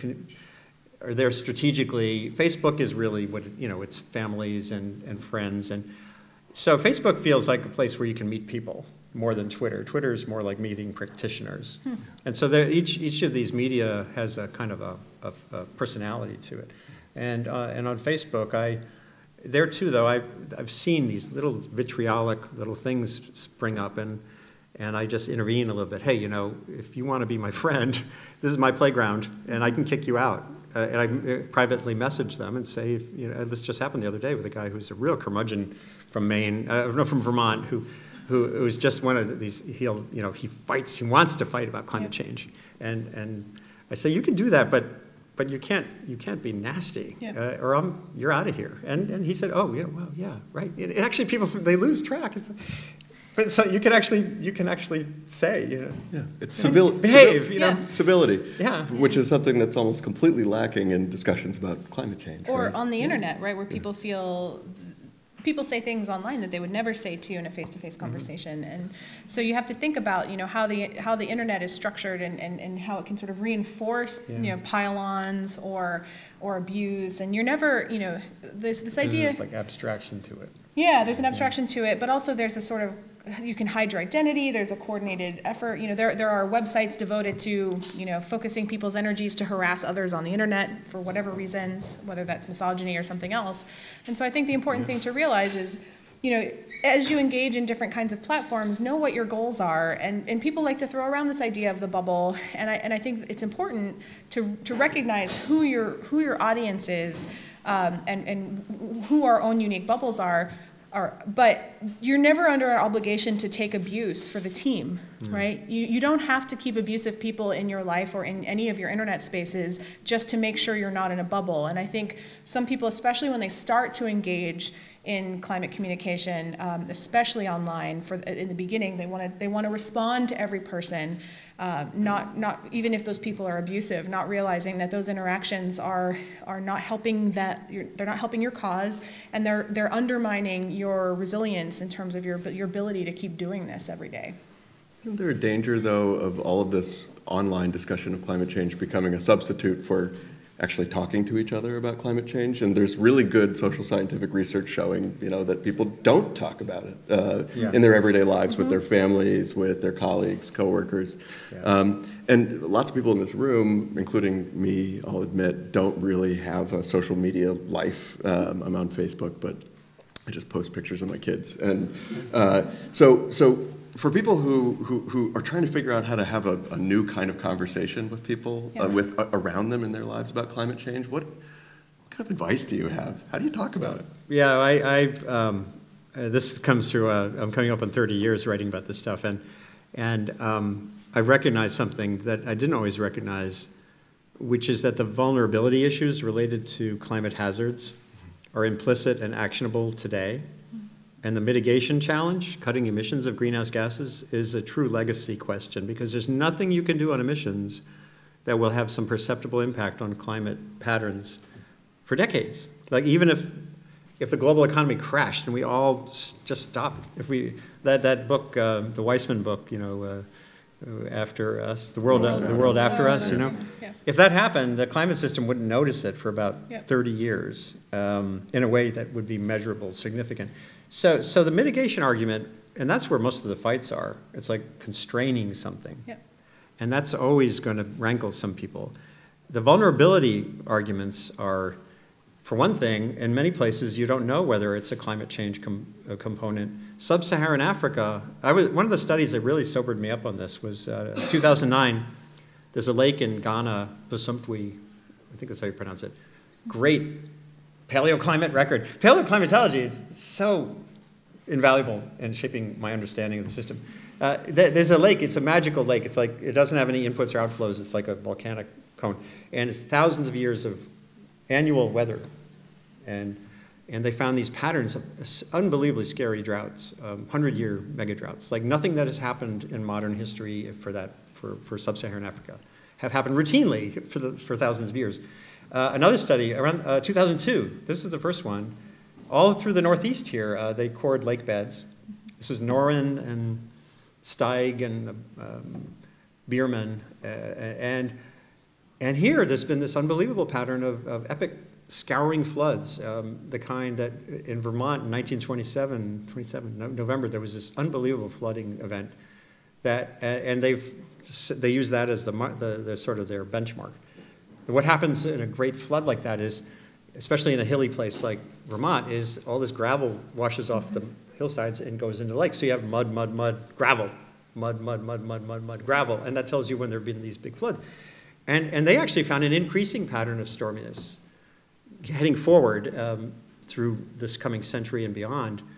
of, are there strategically. Facebook is really what, you know, it's families and, and friends. And so Facebook feels like a place where you can meet people more than Twitter. Twitter is more like meeting practitioners. Hmm. And so there, each, each of these media has a kind of a, a, a personality to it. And, uh, and on Facebook, I, there too though, I've, I've seen these little vitriolic little things spring up, and, and I just intervene a little bit. Hey, you know, if you want to be my friend, this is my playground, and I can kick you out. Uh, and I uh, privately message them and say, you know, this just happened the other day with a guy who's a real curmudgeon from Maine, uh, no, from Vermont, who who who's just one of these, he'll, you know, he fights, he wants to fight about climate Yeah. change. And, and I say, you can do that, but but you can't, you can't be nasty, Yeah. uh, or I'm, you're out of here. And, and he said, oh, yeah, well, yeah, right. And actually, people, they lose track. It's, but so you can actually, you can actually say, you know. Yeah, it's civil, behave, civil, you know. Yeah. civility, Yeah. which is something that's almost completely lacking in discussions about climate change. Or right? on the internet, right, where people feel, people say things online that they would never say to you in a face-to-face conversation. And so you have to think about, you know, how the, how the internet is structured and, and, and how it can sort of reinforce, Yeah. you know, pile-ons or, or abuse. And you're never, you know, this, this idea. There's like abstraction to it. Yeah, there's an abstraction to it, but also there's a sort of, you can hide your identity, there's a coordinated effort. You know, there, there are websites devoted to, you know, focusing people's energies to harass others on the internet for whatever reasons, whether that's misogyny or something else. And so I think the important thing to realize is, you know, as you engage in different kinds of platforms, know what your goals are. And, and people like to throw around this idea of the bubble, and I, and I think it's important to, to recognize who your, who your audience is, um, and, and who our own unique bubbles are. Are, but you're never under an obligation to take abuse for the team, mm. right? You, you don't have to keep abusive people in your life or in any of your internet spaces just to make sure you're not in a bubble. And I think some people, especially when they start to engage in climate communication, um, especially online, for in the beginning, they want to they want to respond to every person. Uh, not, not even if those people are abusive, not realizing that those interactions are are not helping that they're not helping your cause, and they're they're undermining your resilience in terms of your your ability to keep doing this every day. Isn't there a danger, though, of all of this online discussion of climate change becoming a substitute for actually talking to each other about climate change? And there's really good social scientific research showing, you know, that people don't talk about it uh, Yeah. in their everyday lives Mm-hmm. with their families, with their colleagues, coworkers. Yeah. Um, and lots of people in this room, including me, I'll admit, don't really have a social media life. Um, I'm on Facebook, but I just post pictures of my kids. And uh, so, so for people who, who, who are trying to figure out how to have a, a new kind of conversation with people Yeah. uh, with uh, around them in their lives about climate change, what, what kind of advice do you have? How do you talk about it? Yeah, I, I've, um, uh, this comes through, uh, I'm coming up on thirty years writing about this stuff, and, and um, I recognized something that I didn't always recognize, which is that the vulnerability issues related to climate hazards are implicit and actionable today. And the mitigation challenge, cutting emissions of greenhouse gases, is a true legacy question, because there's nothing you can do on emissions that will have some perceptible impact on climate patterns for decades. Like even if, if the global economy crashed and we all s- just stopped, if we, that, that book, uh, the Weissman book, you know, uh, After Us, the world, The World the world After after Us. us, you know? Yeah. If that happened, the climate system wouldn't notice it for about Yep. thirty years um, in a way that would be measurable, significant. So, so the mitigation argument, and that's where most of the fights are. It's like constraining something. Yep. And that's always going to rankle some people. The vulnerability arguments are, for one thing, in many places you don't know whether it's a climate change com a component. Sub-Saharan Africa, I was, one of the studies that really sobered me up on this was uh, two thousand nine. There's a lake in Ghana, Bosumptwi, I think that's how you pronounce it. Great paleoclimate record. Paleoclimatology is so invaluable in shaping my understanding of the system. Uh, th there's a lake, it's a magical lake. It's like, it doesn't have any inputs or outflows. It's like a volcanic cone. And it's thousands of years of annual weather. And, and they found these patterns of unbelievably scary droughts, um, hundred-year mega droughts. Like nothing that has happened in modern history for that, for, for sub-Saharan Africa, have happened routinely for, the, for thousands of years. Uh, another study, around uh, two thousand two, this is the first one, all through the Northeast here, uh, they cored lake beds. This was Noren and Steig and um, Bierman. Uh, and, and here there's been this unbelievable pattern of, of epic scouring floods, um, the kind that in Vermont in nineteen twenty-seven, twenty-seven, November, there was this unbelievable flooding event that, and they've, they use that as the, the, the sort of their benchmark. What happens in a great flood like that is, especially in a hilly place like Vermont, is all this gravel washes off the hillsides and goes into the lake. So you have mud, mud, mud, gravel, mud, mud, mud, mud, mud, mud, gravel, and that tells you when there have been these big floods. And, and they actually found an increasing pattern of storminess heading forward um, through this coming century and beyond.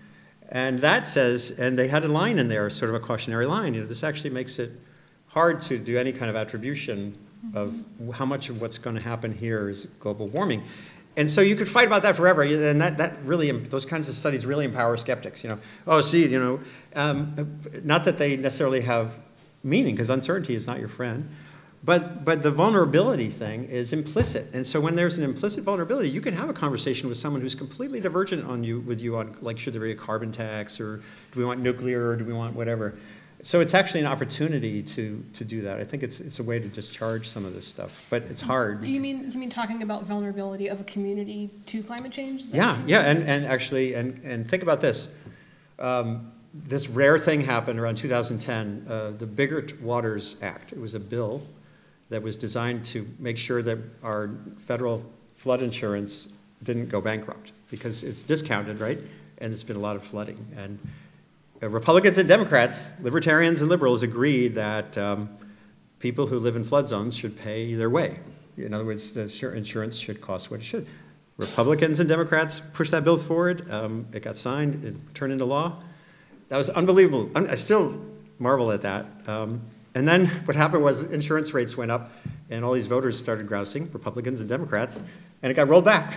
And that says, and they had a line in there, sort of a cautionary line, you know, this actually makes it hard to do any kind of attribution of how much of what's going to happen here is global warming. And so you could fight about that forever, and that, that really, those kinds of studies really empower skeptics, you know. Oh, see, you know, um, not that they necessarily have meaning, because uncertainty is not your friend, but, but the vulnerability thing is implicit. And so when there's an implicit vulnerability, you can have a conversation with someone who's completely divergent on you, with you on, like, should there be a carbon tax, or do we want nuclear, or do we want whatever. So it's actually an opportunity to, to do that. I think it's, it's a way to discharge some of this stuff, but it's hard. Do you mean, do you mean talking about vulnerability of a community to climate change? Yeah, yeah, and, and actually, and, and think about this. Um, this rare thing happened around two thousand ten, uh, the Biggert Waters Act. It was a bill that was designed to make sure that our federal flood insurance didn't go bankrupt, because it's discounted, right? And there's been a lot of flooding. And uh, Republicans and Democrats, libertarians and liberals, agreed that um, people who live in flood zones should pay their way. In other words, the insurance should cost what it should. Republicans and Democrats pushed that bill forward. Um, it got signed. It turned into law. That was unbelievable. I still marvel at that. Um, and then what happened was insurance rates went up, and all these voters started grousing, Republicans and Democrats, and it got rolled back.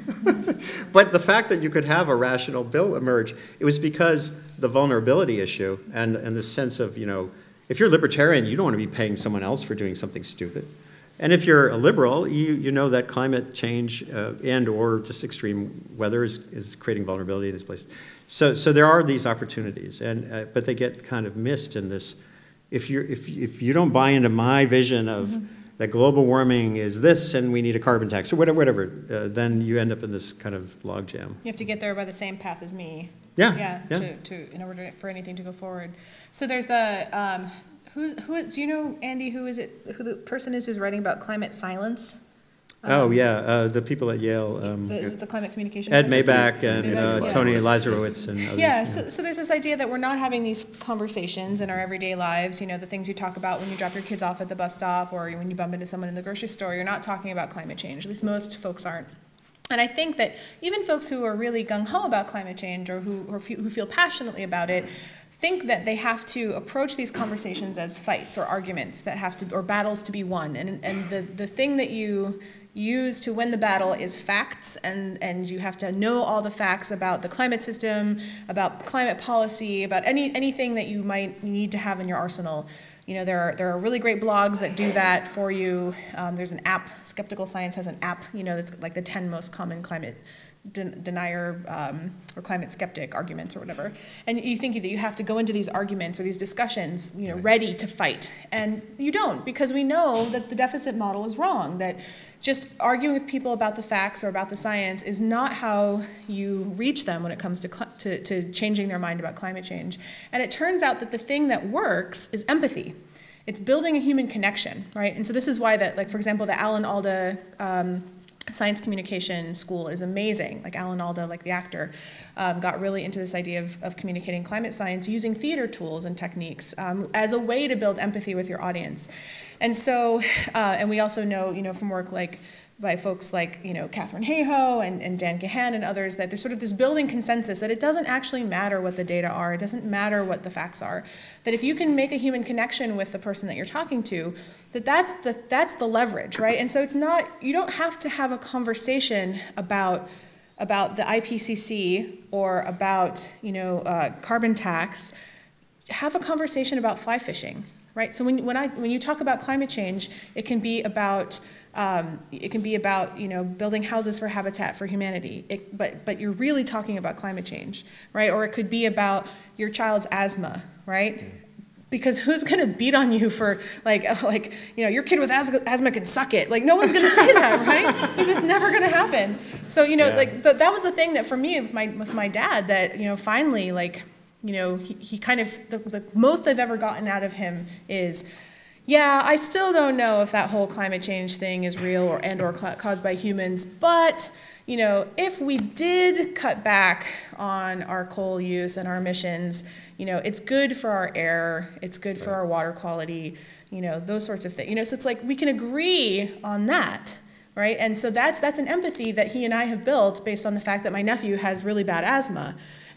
But the fact that you could have a rational bill emerge, it was because the vulnerability issue and, and the sense of, you know, if you're libertarian, you don't want to be paying someone else for doing something stupid. And if you're a liberal, you, you know that climate change uh, and or just extreme weather is, is creating vulnerability in this place. So, so there are these opportunities, and, uh, but they get kind of missed in this. If, you're, if, if you don't buy into my vision of mm-hmm. that global warming is this and we need a carbon tax or whatever, whatever uh, then you end up in this kind of logjam. You have to get there by the same path as me. Yeah. Yeah, yeah. To, to, in order for anything to go forward. So there's a, um, who's, who, do you know, Andy, who is it, who the person is who's writing about climate silence? Um, oh, yeah, uh, the people at Yale. Um, the, is it the climate communication? Ed project? Maybach and uh, yeah. Tony Lazarowitz and others. Yeah, so, so there's this idea that we're not having these conversations in our everyday lives, you know, the things you talk about when you drop your kids off at the bus stop or when you bump into someone in the grocery store. You're not talking about climate change, at least most folks aren't. And I think that even folks who are really gung-ho about climate change or who, or who feel passionately about it think that they have to approach these conversations as fights or arguments that have to, or battles to be won. And, and the, the thing that you use to win the battle is facts, and, and you have to know all the facts about the climate system, about climate policy, about any, anything that you might need to have in your arsenal. You know, there are, there are really great blogs that do that for you. Um, there's an app, Skeptical Science has an app, you know, that's like the ten most common climate Den denier um, or climate skeptic arguments or whatever. And you think that you have to go into these arguments or these discussions, you know, ready to fight. And you don't, because we know that the deficit model is wrong, that just arguing with people about the facts or about the science is not how you reach them when it comes to, to, to changing their mind about climate change. And it turns out that the thing that works is empathy. It's building a human connection, right? And so this is why that, like, for example, the Alan Alda um, Science Communication School is amazing. Like Alan Alda, like the actor, um, got really into this idea of, of communicating climate science using theater tools and techniques um, as a way to build empathy with your audience. And so, uh, and we also know, you know, from work like by folks like, you know, Catherine Hayhoe and, and Dan Gahan and others, that there's sort of this building consensus that it doesn't actually matter what the data are, it doesn't matter what the facts are, that if you can make a human connection with the person that you're talking to, that that's the, that's the leverage, right? And so it's not, you don't have to have a conversation about, about the I P C C or about, you know, uh, carbon tax. Have a conversation about fly fishing, right? So when, when, I, when you talk about climate change, it can be about Um, it can be about, you know, building houses for Habitat for Humanity, it, but, but you're really talking about climate change, right? Or it could be about your child's asthma, right? Because who's going to beat on you for, like, uh, like, you know, your kid with asthma, asthma can suck it. Like, no one's going to say that, right? Like, that's never going to happen. So, you know, yeah. like, th that was the thing that for me with my, with my dad that, you know, finally, like, you know, he, he kind of, the, the most I've ever gotten out of him is, yeah, I still don't know if that whole climate change thing is real or and or caused by humans, but you know, if we did cut back on our coal use and our emissions, you know, it's good for our air, it's good for our water quality, you know, those sorts of things. You know, so it's like we can agree on that, right? And so that's that's an empathy that he and I have built based on the fact that my nephew has really bad asthma.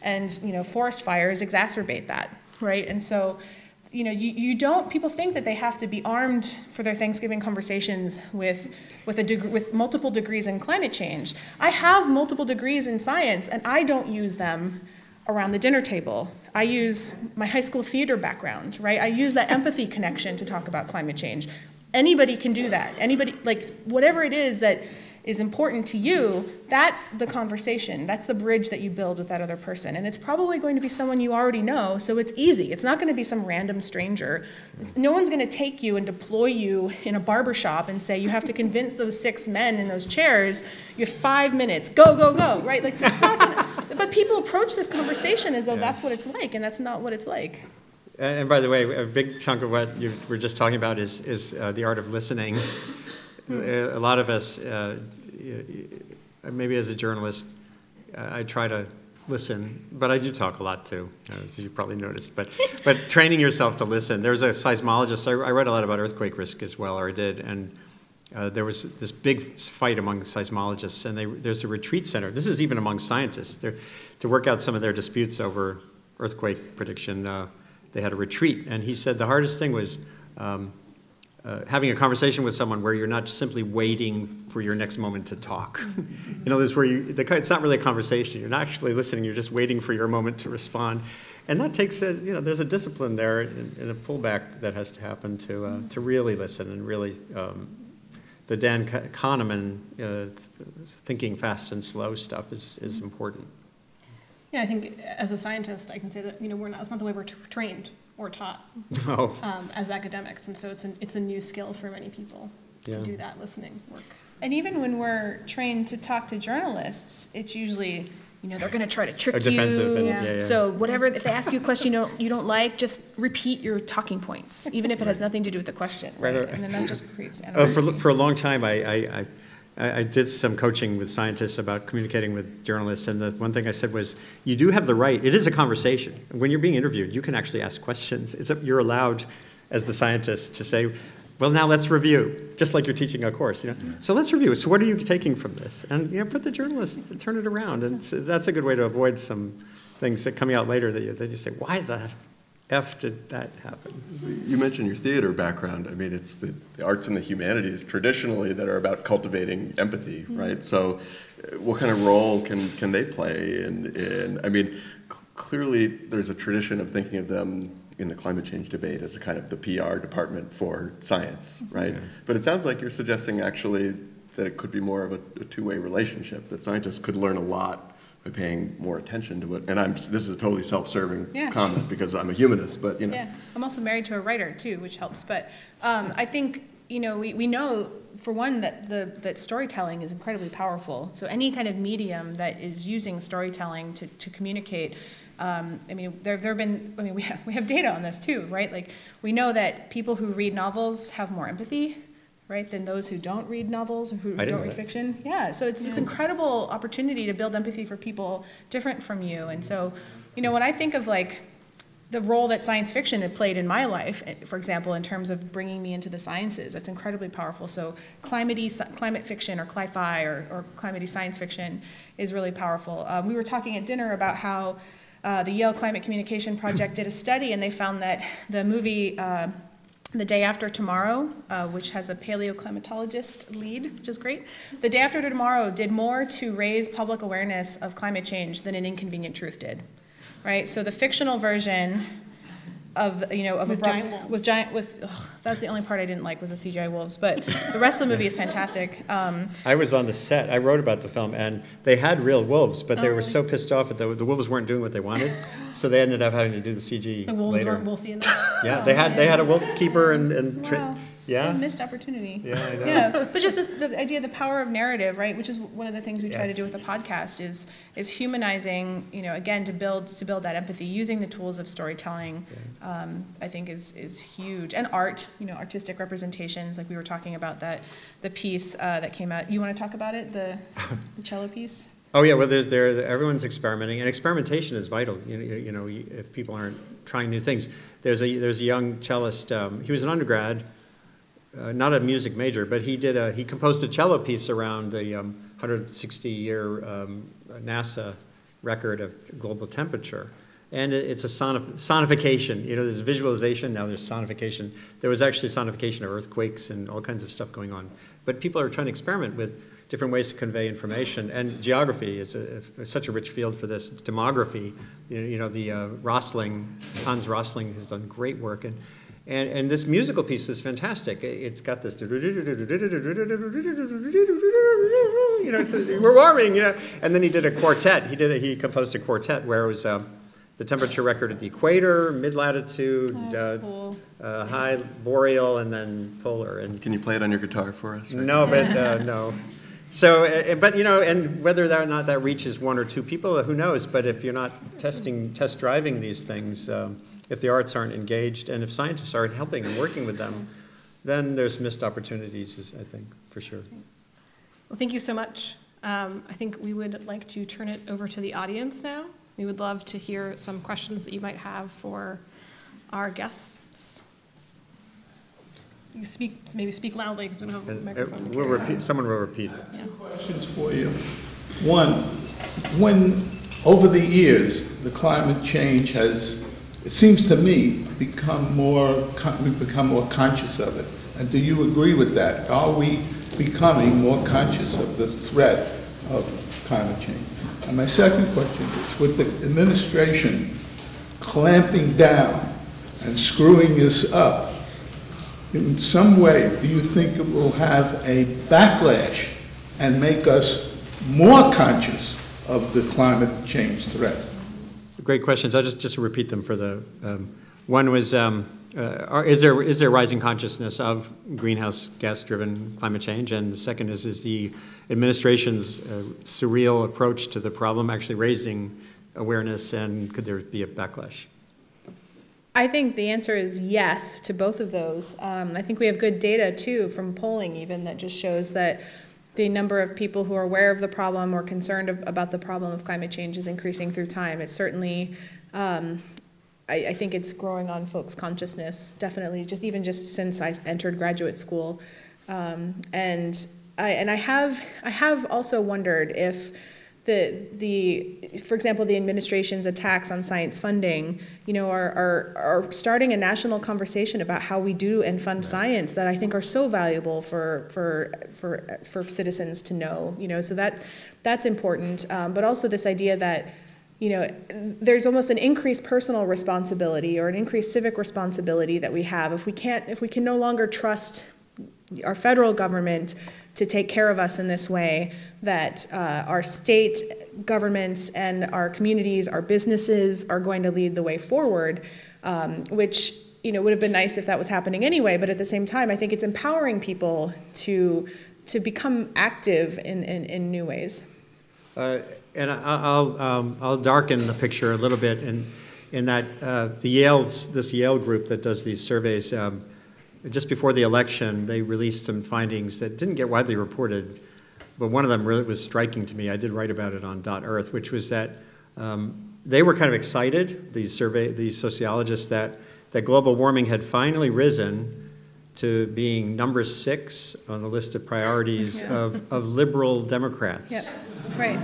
And, you know, forest fires exacerbate that, right? And so, you know, you, you don't, people think that they have to be armed for their Thanksgiving conversations with, with, a deg with multiple degrees in climate change. I have multiple degrees in science, and I don't use them around the dinner table. I use my high school theater background, right? I use that empathy connection to talk about climate change. Anybody can do that. Anybody, like, whatever it is that is important to you, that's the conversation. That's the bridge that you build with that other person. And it's probably going to be someone you already know, so it's easy. It's not going to be some random stranger. It's, no one's going to take you and deploy you in a barber shop and say, you have to convince those six men in those chairs, you have five minutes, go, go, go, right? Like, that's not gonna, but people approach this conversation as though yeah. that's what it's like, and that's not what it's like. And by the way, a big chunk of what you were just talking about is, is uh, the art of listening. A lot of us, uh, maybe as a journalist, uh, I try to listen, but I do talk a lot too, uh, as you probably noticed. But, but training yourself to listen. There's a seismologist, I, I read a lot about earthquake risk as well, or I did, and uh, there was this big fight among seismologists, and they, there's a retreat center. This is even among scientists. They're, to work out some of their disputes over earthquake prediction, uh, they had a retreat, and he said the hardest thing was um, Uh, having a conversation with someone where you're not simply waiting for your next moment to talk. You know, this where you, the, it's not really a conversation. You're not actually listening. You're just waiting for your moment to respond. And that takes a, you know, there's a discipline there and, and a pullback that has to happen to, uh, to really listen and really, um, the Dan Kahneman uh, thinking fast and slow stuff is, is important. Yeah, I think as a scientist, I can say that, you know, we're not, it's not the way we're trained or taught oh. um, as academics, and so it's an, it's a new skill for many people yeah. to do that listening work. And even when we're trained to talk to journalists, it's usually, you know, they're going to try to trick you. And, yeah. Yeah, yeah. So whatever, if they ask you a question you don't, you don't like, just repeat your talking points, even if it has nothing to do with the question, right? right. And then that just creates animosity. Uh, for, for a long time, I, I, I I did some coaching with scientists about communicating with journalists, and the one thing I said was, you do have the right, it is a conversation. When you're being interviewed, you can actually ask questions. It's a, you're allowed, as the scientist, to say, well, now let's review, just like you're teaching a course. You know? Yeah. So let's review. So what are you taking from this? And you know, put the journalist, turn it around. And so that's a good way to avoid some things that come out later that you, that you say, why the F did that happen? You mentioned your theater background. I mean, it's the, the arts and the humanities traditionally that are about cultivating empathy, mm-hmm. right? So what kind of role can, can they play? And, and I mean, clearly there's a tradition of thinking of them in the climate change debate as a kind of the P R department for science, right? Yeah. But it sounds like you're suggesting actually that it could be more of a, a two-way relationship, that scientists could learn a lot by paying more attention to it. And I'm, this is a totally self-serving yeah. comment because I'm a humanist, but you know. Yeah, I'm also married to a writer too, which helps. But um, I think, you know, we, we know, for one, that, the, that storytelling is incredibly powerful. So any kind of medium that is using storytelling to, to communicate, um, I mean, there, there have been, I mean, we have, we have data on this too, right? Like, we know that people who read novels have more empathy, right, than those who don't read novels or who don't read fiction. Yeah, so it's yeah. this incredible opportunity to build empathy for people different from you. And so, you know, when I think of like the role that science fiction had played in my life, for example, in terms of bringing me into the sciences, that's incredibly powerful. So climate-y, climate fiction or cli-fi or, or climate-y science fiction is really powerful. Um, we were talking at dinner about how uh, the Yale Climate Communication Project did a study, and they found that the movie uh, The Day After Tomorrow, uh, which has a paleoclimatologist lead, which is great. The Day After Tomorrow did more to raise public awareness of climate change than An Inconvenient Truth did, right? So the fictional version of, you know, of with a giant wolves. with giant with ugh, that's the only part I didn't like was the C G I wolves, but the rest of the movie is fantastic. Um, I was on the set. I wrote about the film, and they had real wolves, but they oh, were really? so pissed off that the, the wolves weren't doing what they wanted, so they ended up having to do the C G The wolves later. weren't wolfy enough. Yeah, they had they had a wolf keeper and and wow. yeah, a missed opportunity. Yeah, I know. Yeah, but just this, the idea of the power of narrative, right? Which is one of the things we try Yes. to do with the podcast is is humanizing. You know, again, to build to build that empathy using the tools of storytelling. Um, I think is is huge, and art. You know, artistic representations, like we were talking about that the piece uh, that came out. You want to talk about it, the, the cello piece? Oh yeah, well, there's there everyone's experimenting, and experimentation is vital. You know, you know, if people aren't trying new things, there's a there's a young cellist. Um, he was an undergrad. Uh, not a music major, but he did a, he composed a cello piece around the um, one hundred sixty year um, NASA record of global temperature. And it's a sonif sonification. You know, there's visualization, now there's sonification. There was actually sonification of earthquakes and all kinds of stuff going on. But people are trying to experiment with different ways to convey information. And geography is a, a, such a rich field for this. Demography, you know, you know the uh, Rosling, Hans Rosling has done great work. And, and, and this musical piece is fantastic. It's got this, you know, it's a, we're warming, you know. And then he did a quartet. He did a, he composed a quartet where it was um, the temperature record at the equator, mid-latitude, oh, uh, cool. uh, high boreal, and then polar. And Can you play it on your guitar for us? Right? No, but uh, no. So, uh, but you know, and whether or not that reaches one or two people, who knows? But if you're not testing, test driving these things, um, if the arts aren't engaged, and if scientists aren't helping and working with them, then there's missed opportunities, I think, for sure. Well, thank you so much. Um, I think we would like to turn it over to the audience now. We would love to hear some questions that you might have for our guests. You speak, maybe speak loudly because we don't have a And, uh, microphone. to we'll carry repeat, on. someone will repeat it. Yeah. Questions for you. One, when over the years the climate change has, it seems to me, become more, we've become more conscious of it. And do you agree with that? Are we becoming more conscious of the threat of climate change? And my second question is, with the administration clamping down and screwing this up, in some way, do you think it will have a backlash and make us more conscious of the climate change threat? Great questions. I'll just, just repeat them for the, um, one was, um, uh, are, is there is there rising consciousness of greenhouse gas-driven climate change? And the second is, is the administration's uh, surreal approach to the problem actually raising awareness, and could there be a backlash? I think the answer is yes to both of those. Um, I think we have good data, too, from polling even, that just shows that the number of people who are aware of the problem or concerned about the problem of climate change is increasing through time. It's certainly, um, I, I think it's growing on folks' consciousness, definitely, just even just since I entered graduate school. Um, and I, and I have, I have also wondered if the, the, for example, the administration's attacks on science funding, you know, are, are, are starting a national conversation about how we do and fund science that I think are so valuable for, for, for, for citizens to know, you know, so that, that's important. Um, but also this idea that, you know, there's almost an increased personal responsibility or an increased civic responsibility that we have. If we can't, if we can no longer trust our federal government to take care of us in this way, that uh, our state governments and our communities, our businesses are going to lead the way forward, um, which, you know, would have been nice if that was happening anyway, but at the same time, I think it's empowering people to, to become active in, in, in new ways. Uh, and I, I'll, um, I'll darken the picture a little bit in, in that uh, the Yale's, this Yale group that does these surveys, um, just before the election, they released some findings that didn't get widely reported, but one of them really was striking to me. I did write about it on .earth, which was that um, they were kind of excited, these survey, these sociologists, that, that global warming had finally risen to being number six on the list of priorities yeah. of, of liberal Democrats. Yep, right.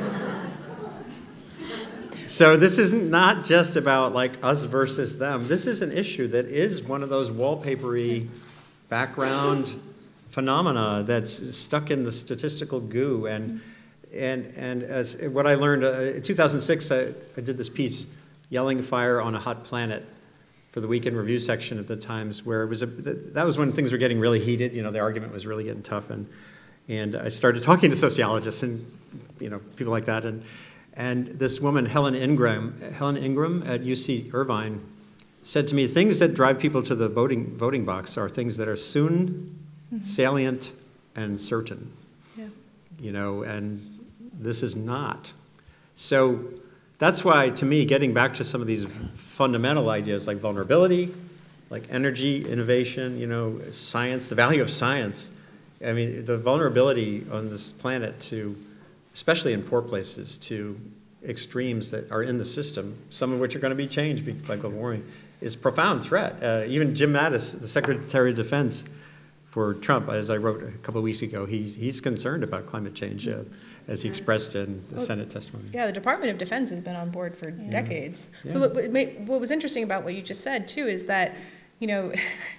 So this is not just about like us versus them. This is an issue that is one of those wallpapery background phenomena that's stuck in the statistical goo. And and and as what I learned uh, in two thousand six, I, I did this piece, "Yelling Fire on a Hot Planet," for the Weekend Review section at the Times, where it was a, that was when things were getting really heated. You know, the argument was really getting tough, and and I started talking to sociologists and you know people like that, and and this woman Helen Ingram, Helen Ingram at U C Irvine, said to me, things that drive people to the voting voting box are things that are soon, mm-hmm. salient, and certain. Yeah. You know, and this is not. So that's why, to me, getting back to some of these fundamental ideas like vulnerability, like energy, innovation, you know, science, the value of science. I mean, the vulnerability on this planet to, especially in poor places, to extremes that are in the system, some of which are going to be changed by global warming, is a profound threat. Uh, even Jim Mattis, the Secretary of Defense for Trump, as I wrote a couple of weeks ago, he's, he's concerned about climate change. Uh, as he expressed in the Senate testimony. Yeah, the Department of Defense has been on board for Yeah. decades. Yeah. So what, what, made- what was interesting about what you just said too is that, you know,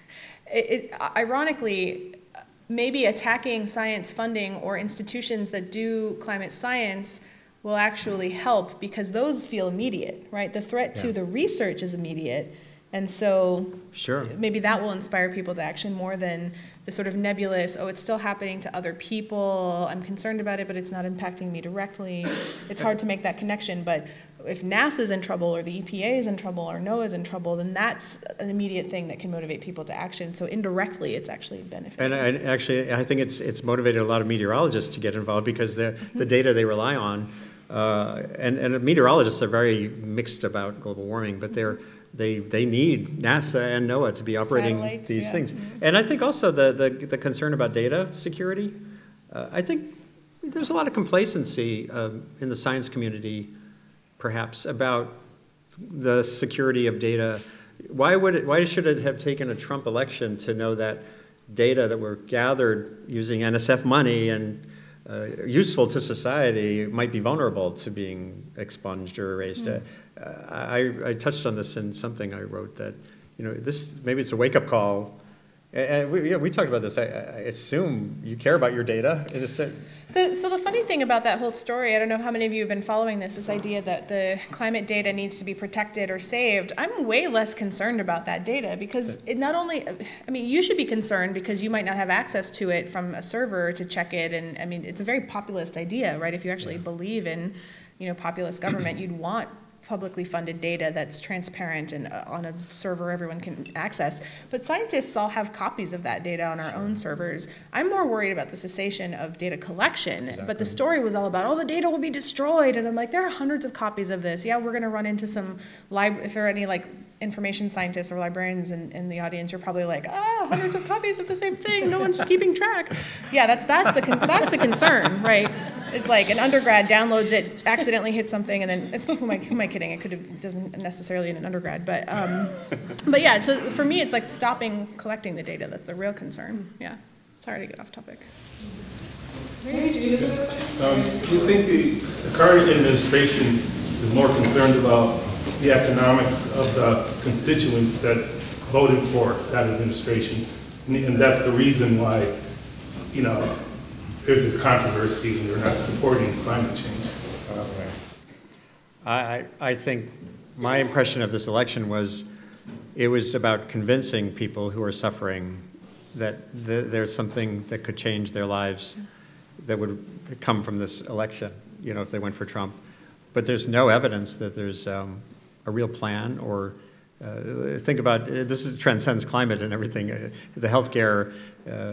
it, it, ironically, maybe attacking science funding or institutions that do climate science will actually help because those feel immediate, right? The threat to Yeah. the research is immediate. And so Sure. maybe that will inspire people to action more than the sort of nebulous, oh, it's still happening to other people, I'm concerned about it, but it's not impacting me directly. It's hard to make that connection, but if NASA's in trouble or the E P A is in trouble or NOAA's in trouble, then that's an immediate thing that can motivate people to action. So indirectly, it's actually beneficial. And I, actually, I think it's it's motivated a lot of meteorologists to get involved because the the data they rely on, uh, and and meteorologists are very mixed about global warming, but they're they they need NASA and NOAA to be operating Satellites, these yeah. things. Mhm. And I think also the the, the concern about data security. Uh, I think there's a lot of complacency um, in the science community, perhaps, about the security of data. Why would it, why should it have taken a Trump election to know that data that were gathered using N S F money and uh, useful to society might be vulnerable to being expunged or erased? Mm. Uh, I, I touched on this in something I wrote that, you know, this, maybe it's a wake-up call. And we, yeah, we talked about this. I, I assume you care about your data in a sense. The, so the funny thing about that whole story, I don't know how many of you have been following this, this idea that the climate data needs to be protected or saved. I'm way less concerned about that data because it not only, I mean, you should be concerned because you might not have access to it from a server to check it. And I mean, it's a very populist idea, right? If you actually yeah. believe in, you know, populist government, you'd want publicly funded data that's transparent and uh, on a server everyone can access. But scientists all have copies of that data on our sure. own servers. I'm more worried about the cessation of data collection, exactly. but the story was all about, oh, the data will be destroyed. And I'm like, there are hundreds of copies of this. Yeah, we're gonna run into some, lib if there are any like information scientists or librarians in, in the audience, you're probably like, ah, hundreds of copies of the same thing, no one's keeping track. Yeah, that's, that's, the, con that's the concern, right? It's like an undergrad downloads it, accidentally hits something, and then, who am I, who am I kidding? It could have, doesn't necessarily in an undergrad, but, um, but yeah, so for me, it's like stopping collecting the data. That's the real concern, yeah. Sorry to get off topic. Um, do you think the, the current administration is more concerned about the economics of the constituents that voted for that administration? And, and that's the reason why, you know, there's this controversy and they're not supporting climate change. Okay. I, I think my impression of this election was it was about convincing people who are suffering that the, there's something that could change their lives that would come from this election, you know, if they went for Trump. But there's no evidence that there's um, a real plan or uh, think about, uh, this is, transcends climate and everything. Uh, the healthcare, uh,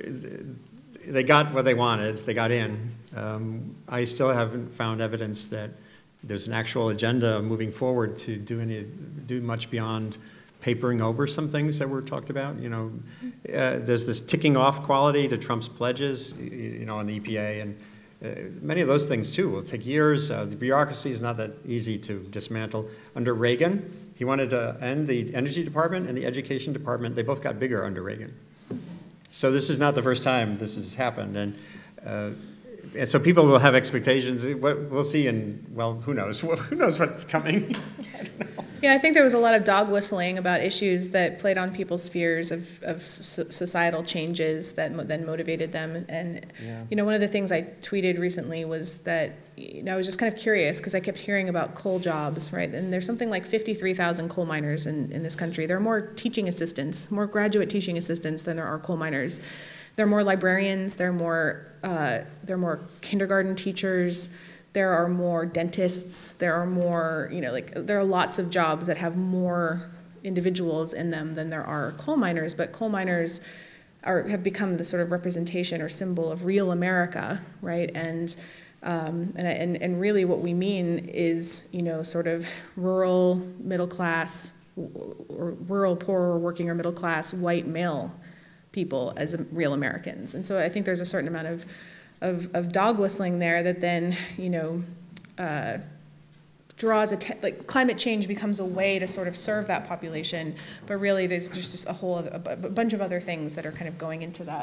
they got what they wanted, they got in. Um, I still haven't found evidence that there's an actual agenda moving forward to do any, do much beyond papering over some things that were talked about. You know, uh, there's this ticking off quality to Trump's pledges, you know, on the E P A, and uh, many of those things too will take years. Uh, the bureaucracy is not that easy to dismantle. Under Reagan, he wanted to end the Energy Department and the Education Department. They both got bigger under Reagan. So this is not the first time this has happened, and, uh, and so people will have expectations. We'll see, and well, who knows? Who knows what's coming? I don't know. Yeah, I think there was a lot of dog whistling about issues that played on people's fears of, of societal changes that mo then motivated them. And, yeah. you know, one of the things I tweeted recently was that, you know, I was just kind of curious because I kept hearing about coal jobs, right? And there's something like fifty-three thousand coal miners in, in this country. There are more teaching assistants, more graduate teaching assistants than there are coal miners. There are more librarians, there are more, uh, there are more kindergarten teachers. There are more dentists, there are more, you know, like, there are lots of jobs that have more individuals in them than there are coal miners, but coal miners are, have become the sort of representation or symbol of real America, right? And, um, and, and, and really what we mean is, you know, sort of rural, middle class, or rural, poor, or working or middle class, white male people as real Americans. And so I think there's a certain amount of Of, of dog whistling there that then, you know, uh, draws, a like climate change becomes a way to sort of serve that population, but really there's just, just a whole, other, a bunch of other things that are kind of going into that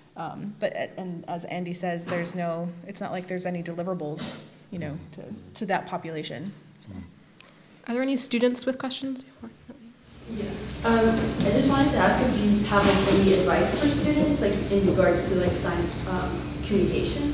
Um, but, and as Andy says, there's no, it's not like there's any deliverables, you know, to, to that population. So. Are there any students with questions? Yeah. Um, I just wanted to ask if you have like, any advice for students, like in regards to like science um, communication.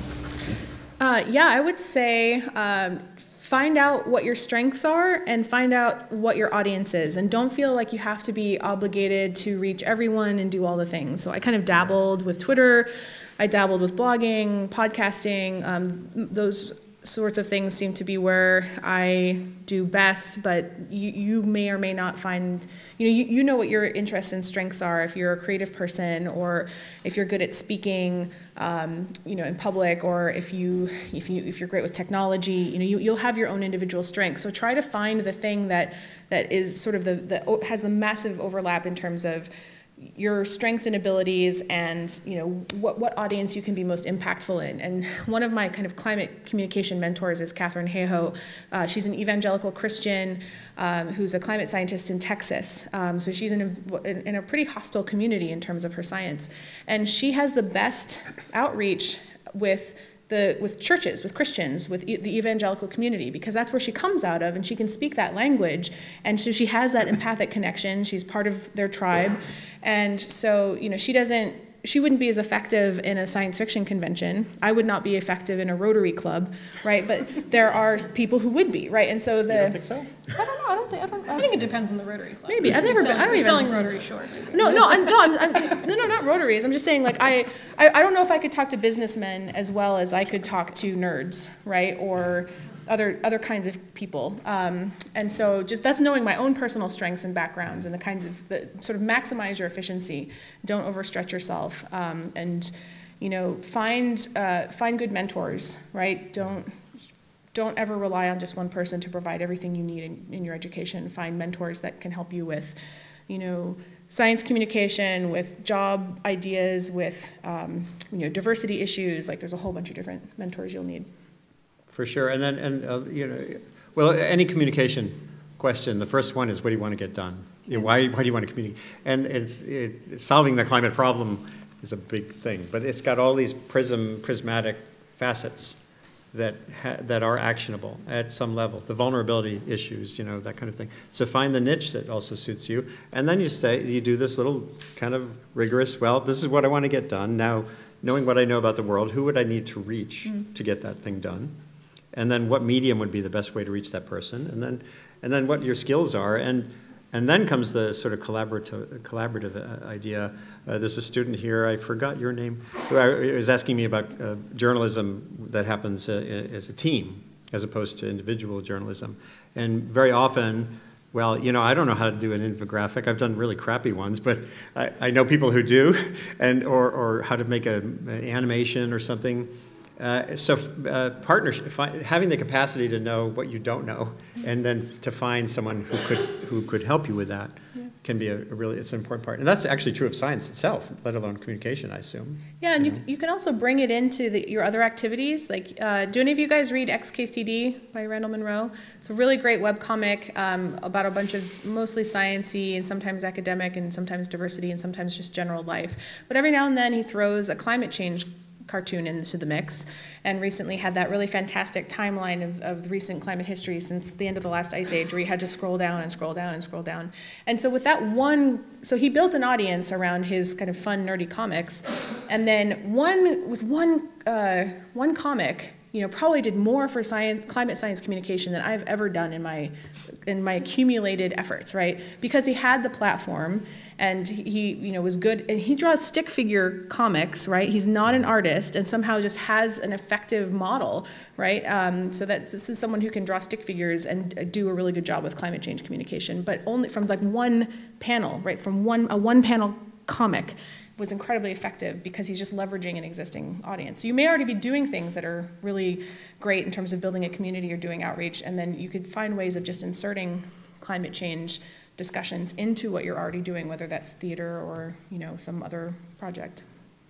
Uh, yeah, I would say um, find out what your strengths are and find out what your audience is, and don't feel like you have to be obligated to reach everyone and do all the things. So I kind of dabbled with Twitter, I dabbled with blogging, podcasting, um, those sorts of things seem to be where I do best, but you, you may or may not find, you know, you, you know what your interests and strengths are if you're a creative person, or if you're good at speaking, um, you know, in public, or if you, if you, if you're great with technology, you know, you, you'll have your own individual strengths. So try to find the thing that, that is sort of the, the, has the massive overlap in terms of your strengths and abilities, and you know what, what audience you can be most impactful in. And one of my kind of climate communication mentors is Catherine Hayhoe. Uh, she's an evangelical Christian um, who's a climate scientist in Texas. Um, so she's in a, in a pretty hostile community in terms of her science. And she has the best outreach with The, with churches, with Christians, with e the evangelical community, because that's where she comes out of, and she can speak that language, and so she has that empathic connection. She's part of their tribe, and so you know she doesn't, she wouldn't be as effective in a science fiction convention. I would not be effective in a Rotary Club, right? But there are people who would be, right? And so the. You don't think so? I don't know. I don't think. I don't. I think it depends on the Rotary Club. Maybe I've never been. I don't even. Selling Rotary short. No, no, I'm, no, I'm, I'm, no, no, not Rotaries. I'm just saying, like, I, I, I don't know if I could talk to businessmen as well as I could talk to nerds, right, or other, other kinds of people. Um, and so, just that's knowing my own personal strengths and backgrounds and the kinds of the, sort of maximize your efficiency. Don't overstretch yourself, um, and you know, find uh, find good mentors, right? Don't. Don't ever rely on just one person to provide everything you need in, in your education. Find mentors that can help you with, you know, science communication, with job ideas, with, um, you know, diversity issues. Like there's a whole bunch of different mentors you'll need. For sure, and then, and uh, you know, well, any communication question, the first one is, what do you want to get done? You know, why, why do you want to communicate? And it's, it, solving the climate problem is a big thing, but it's got all these prism, prismatic facets that ha that are actionable at some level, the vulnerability issues, you know, that kind of thing. So find the niche that also suits you, and then you stay, you do this little kind of rigorous, well, this is what I want to get done. Now, knowing what I know about the world, who would I need to reach mm. to get that thing done? And then what medium would be the best way to reach that person? And then, and then what your skills are, and and then comes the sort of collaborative, collaborative uh, idea. Uh, there's a student here, I forgot your name, who was asking me about uh, journalism that happens uh, as a team, as opposed to individual journalism. And very often, well, you know, I don't know how to do an infographic. I've done really crappy ones, but I, I know people who do, and or, or how to make a, an animation or something. Uh, so uh, partnership, having the capacity to know what you don't know, and then to find someone who could who could help you with that, yeah. can be a, a really, it's an important part. And that's actually true of science itself, let alone communication, I assume. Yeah, and you, you, know? you can also bring it into the, your other activities. Like, uh, do any of you guys read X K C D by Randall Munroe? It's a really great webcomic um, about a bunch of mostly science-y and sometimes academic and sometimes diversity and sometimes just general life. But every now and then he throws a climate change cartoon into the mix, and recently had that really fantastic timeline of, of recent climate history since the end of the last ice age, where you had to scroll down and scroll down and scroll down. And so with that one, so he built an audience around his kind of fun, nerdy comics, and then one, with one, uh, one comic, you know, probably did more for science, climate science communication than I've ever done in my, in my accumulated efforts, right? Because he had the platform, and he, you know, was good. And he draws stick figure comics, right? He's not an artist, and somehow just has an effective model, right? Um, so that this is someone who can draw stick figures and do a really good job with climate change communication, but only from like one panel, right? From one a one panel comic was incredibly effective because he's just leveraging an existing audience. So you may already be doing things that are really great in terms of building a community or doing outreach, and then you could find ways of just inserting climate change discussions into what you're already doing, whether that's theater or, you know, some other project.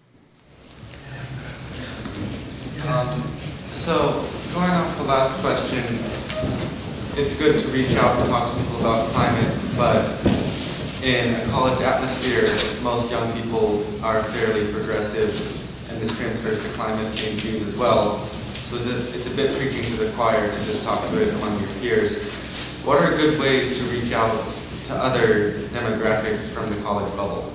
Um, so going off the last question, it's good to reach out and talk to people about climate, but in a college atmosphere, most young people are fairly progressive, and this transfers to climate change views as well. So it's a, it's a bit preaching to the choir to just talk to it among your peers. What are good ways to reach out to other demographics from the college bubble?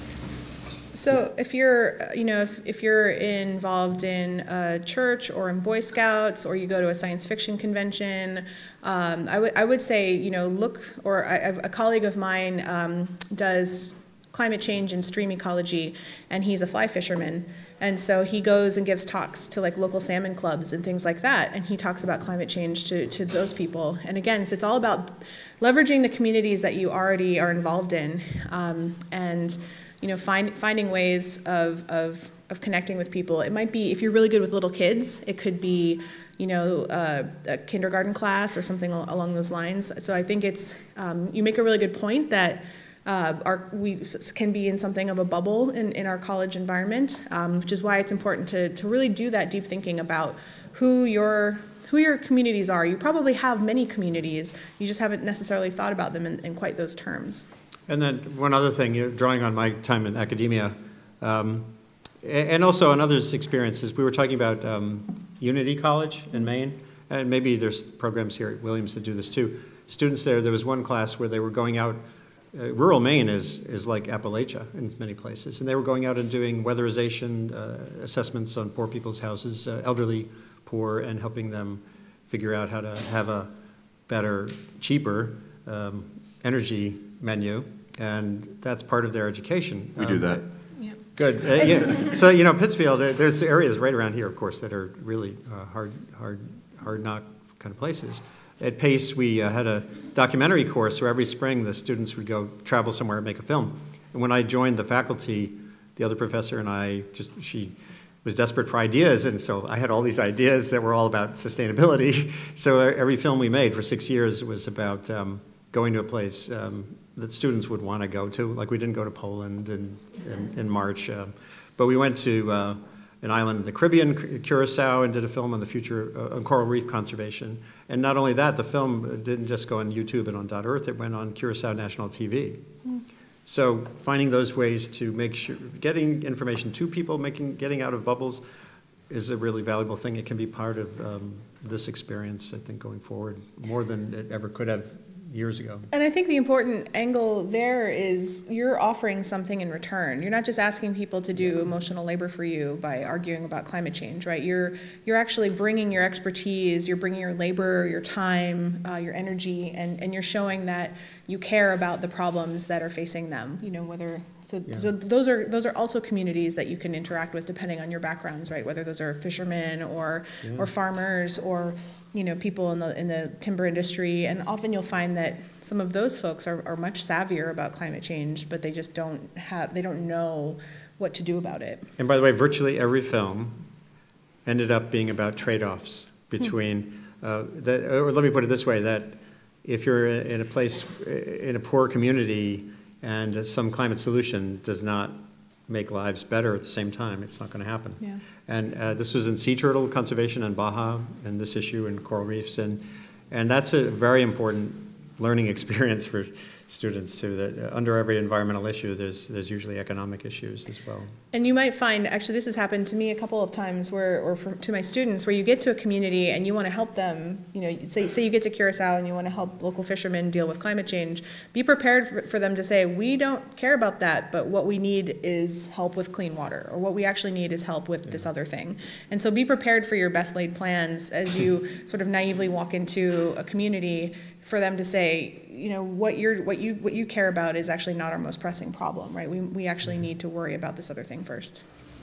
So if you're, you know, if, if you're involved in a church or in Boy Scouts, or you go to a science fiction convention, um, I would I would say, you know, look, or I, a colleague of mine um, does climate change and stream ecology, and he's a fly fisherman. And so he goes and gives talks to like local salmon clubs and things like that, and he talks about climate change to, to those people. And again, so it's all about leveraging the communities that you already are involved in, um, and you know, find, finding ways of, of, of connecting with people. It might be, if you're really good with little kids, it could be, you know, uh, a kindergarten class or something along those lines. So I think it's, um, you make a really good point that uh, our, we can be in something of a bubble in, in our college environment, um, which is why it's important to, to really do that deep thinking about who your, who your communities are. You probably have many communities, you just haven't necessarily thought about them in, in quite those terms. And then one other thing, you know, drawing on my time in academia, um, and also on others' experiences, we were talking about um, Unity College in Maine, and maybe there's programs here at Williams that do this too. Students there, there was one class where they were going out, uh, rural Maine is, is like Appalachia in many places, and they were going out and doing weatherization uh, assessments on poor people's houses, uh, elderly poor, and helping them figure out how to have a better, cheaper um, energy menu, and that's part of their education. We um, do that. Yeah. Good. Uh, yeah. So, you know, Pittsfield, uh, there's areas right around here, of course, that are really uh, hard, hard, hard knock kind of places. At Pace, we uh, had a documentary course where every spring the students would go travel somewhere and make a film. And when I joined the faculty, the other professor and I, just she was desperate for ideas, and so I had all these ideas that were all about sustainability. So every film we made for six years was about um, going to a place um, that students would want to go to. Like, we didn't go to Poland in, in, in March, uh, but we went to uh, an island in the Caribbean, Curacao, and did a film on the future uh, on coral reef conservation. And not only that, the film didn't just go on YouTube and on .earth, it went on Curacao National T V. Mm. So finding those ways to make sure, getting information to people, making, getting out of bubbles is a really valuable thing. It can be part of um, this experience, I think, going forward, more than it ever could have years ago. And I think the important angle there is you're offering something in return. You're not just asking people to do emotional labor for you by arguing about climate change, right? You're, you're actually bringing your expertise, you're bringing your labor, your time, uh, your energy, and, and you're showing that you care about the problems that are facing them, you know, whether, so, yeah. so those are those are also communities that you can interact with depending on your backgrounds, right? Whether those are fishermen or, yeah. or farmers or, you know, people in the in the timber industry, and often you'll find that some of those folks are, are much savvier about climate change, but they just don't have, they don't know what to do about it. And by the way, virtually every film ended up being about trade-offs between, hmm. uh, that, or let me put it this way, that if you're in a place, in a poor community, and some climate solution does not make lives better at the same time, it's not going to happen. Yeah. And uh, this was in sea turtle conservation in Baja, and this issue in coral reefs, and and that's a very important learning experience for students too, that under every environmental issue, there's there's usually economic issues as well. And you might find, actually this has happened to me a couple of times, where, or for, to my students, where you get to a community and you want to help them, you know, say, say you get to Curacao and you want to help local fishermen deal with climate change, be prepared for, for them to say, we don't care about that, but what we need is help with clean water, or what we actually need is help with yeah. this other thing. And so be prepared for your best laid plans as you sort of naively walk into a community, for them to say, you know, what you're, what you, what you care about is actually not our most pressing problem, right? We, we actually need to worry about this other thing first.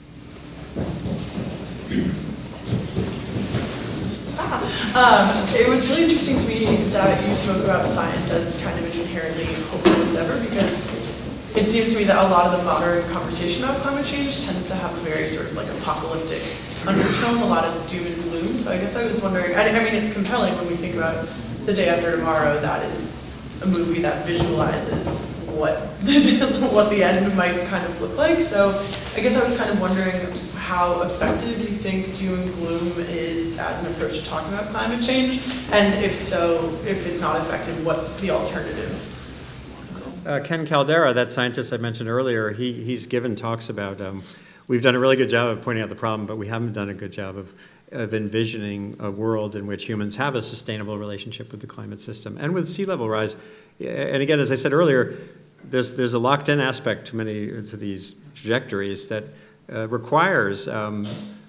Um, it was really interesting to me that you spoke about science as kind of an inherently hopeful endeavor, because it seems to me that a lot of the modern conversation about climate change tends to have a very sort of like apocalyptic undertone, a lot of doom and gloom. So I guess I was wondering, I, I mean, it's compelling when we think about The Day After Tomorrow. That is a movie that visualizes what the, what the end might kind of look like. So I guess I was kind of wondering how effective you think doom and gloom is as an approach to talking about climate change, and if so, if it's not effective, what's the alternative? uh, Ken Caldera, that scientist I mentioned earlier, he, he's given talks about, um, we've done a really good job of pointing out the problem, but we haven't done a good job of, of envisioning a world in which humans have a sustainable relationship with the climate system and with sea level rise. And again, as I said earlier, there's, there's a locked-in aspect to many to these trajectories that uh, requires um,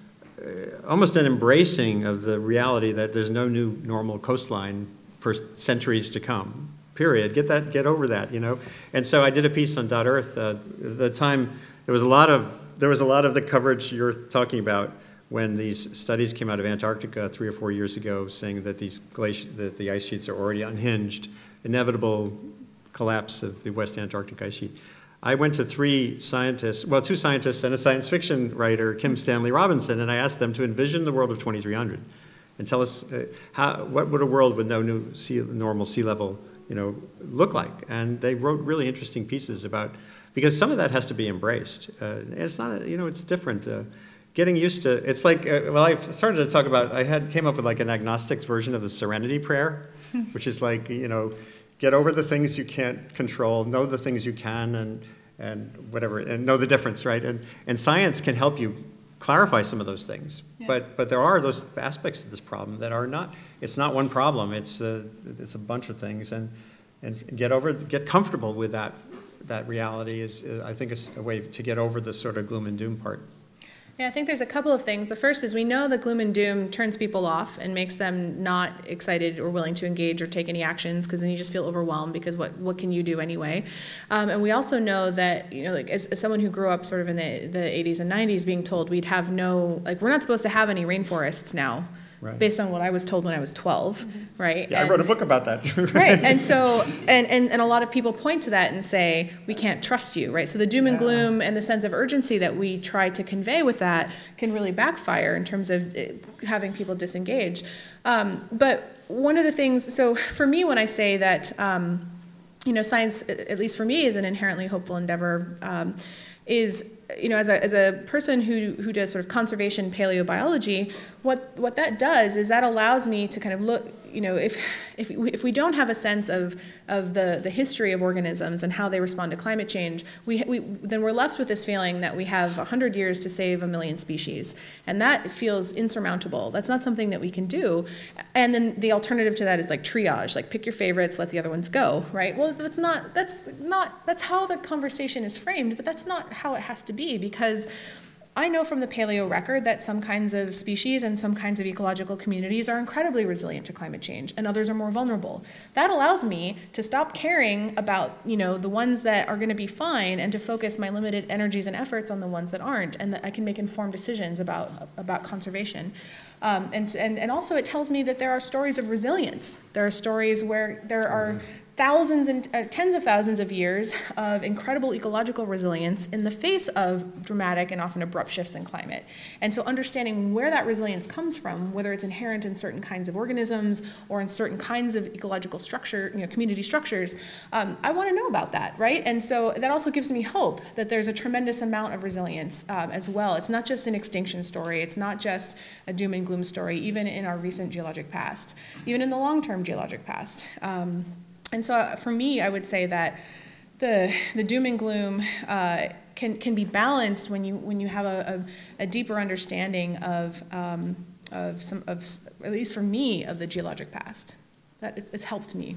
uh, almost an embracing of the reality that there's no new normal coastline for centuries to come. Period. Get that. Get over that. You know. And so I did a piece on .earth. Uh, at the time, there was a lot of there was a lot of the coverage you're talking about when these studies came out of Antarctica three or four years ago, saying that these glacier that the ice sheets are already unhinged, inevitable collapse of the West Antarctic ice sheet. I went to three scientists, well, two scientists and a science fiction writer, Kim Stanley Robinson, and I asked them to envision the world of twenty-three hundred and tell us uh, how what would a world with no new sea, normal sea level, you know, look like. And they wrote really interesting pieces about, because some of that has to be embraced. Uh, it's not, you know, it's different. Uh, getting used to, it's like, uh, well, I started to talk about, I had came up with like an agnostic's version of the Serenity Prayer, which is like, you know, get over the things you can't control, know the things you can, and, and whatever, and know the difference, right? And, and science can help you clarify some of those things. Yeah. But, but there are those aspects of this problem that are not, it's not one problem, it's a, it's a bunch of things. And, and get over, get comfortable with that, that reality is, is, I think, is a way to get over the sort of gloom and doom part. Yeah, I think there's a couple of things. The first is we know that gloom and doom turns people off and makes them not excited or willing to engage or take any actions, because then you just feel overwhelmed because what, what can you do anyway? Um, and we also know that, you know, like as, as someone who grew up sort of in the, the eighties and nineties being told we'd have no, like we're not supposed to have any rainforests now. Right. Based on what I was told when I was twelve, mm-hmm. right? Yeah, and, I wrote a book about that. Right, and so, and, and, and a lot of people point to that and say, we can't trust you, right? So the doom yeah. and gloom and the sense of urgency that we try to convey with that can really backfire in terms of having people disengage. Um, but one of the things, so for me when I say that, um, you know, science, at least for me, is an inherently hopeful endeavor, um, is, you know, as a, as a person who, who does sort of conservation paleobiology, what, what that does is that allows me to kind of look, you know, if, if, we, if we don't have a sense of, of the, the history of organisms and how they respond to climate change, we, we, then we're left with this feeling that we have one hundred years to save a million species. And that feels insurmountable. That's not something that we can do. And then the alternative to that is like triage, like pick your favorites, let the other ones go, right? Well, that's not, that's not, that's how the conversation is framed, but that's not how it has to be, because I know from the paleo record that some kinds of species and some kinds of ecological communities are incredibly resilient to climate change, and others are more vulnerable. That allows me to stop caring about, you know, the ones that are going to be fine, and to focus my limited energies and efforts on the ones that aren't, and that I can make informed decisions about about conservation. Um, and, and and also it tells me that there are stories of resilience. There are stories where there are thousands and uh, tens of thousands of years of incredible ecological resilience in the face of dramatic and often abrupt shifts in climate. And so understanding where that resilience comes from, whether it's inherent in certain kinds of organisms or in certain kinds of ecological structure, you know, community structures, um, I want to know about that, right? And so that also gives me hope that there's a tremendous amount of resilience um, as well. It's not just an extinction story. It's not just a doom and gloom story, even in our recent geologic past, even in the long-term geologic past. Um, And so for me, I would say that the, the doom and gloom uh, can, can be balanced when you, when you have a, a, a deeper understanding of, um, of, some, of, at least for me, of the geologic past. That it's, it's helped me.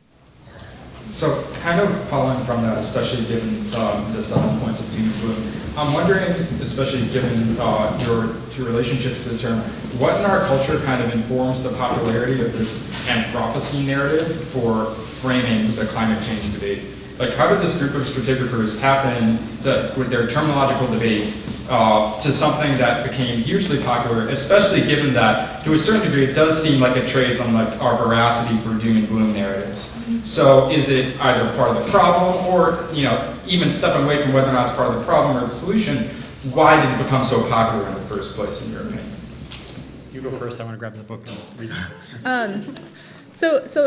So kind of following from that, especially given um, the seven points of doom and gloom, I'm wondering, especially given uh, your two relationships to the term, what in our culture kind of informs the popularity of this Anthropocene narrative for framing the climate change debate? Like, how did this group of stratigraphers tap in the, with their terminological debate uh, to something that became hugely popular, especially given that, to a certain degree, it does seem like it trades on like our veracity for doom and gloom narratives. So is it either part of the problem, or, you know, even stepping away from whether or not it's part of the problem or the solution, why did it become so popular in the first place, in your opinion? You go first. I want to grab the book and read it. Um, so, so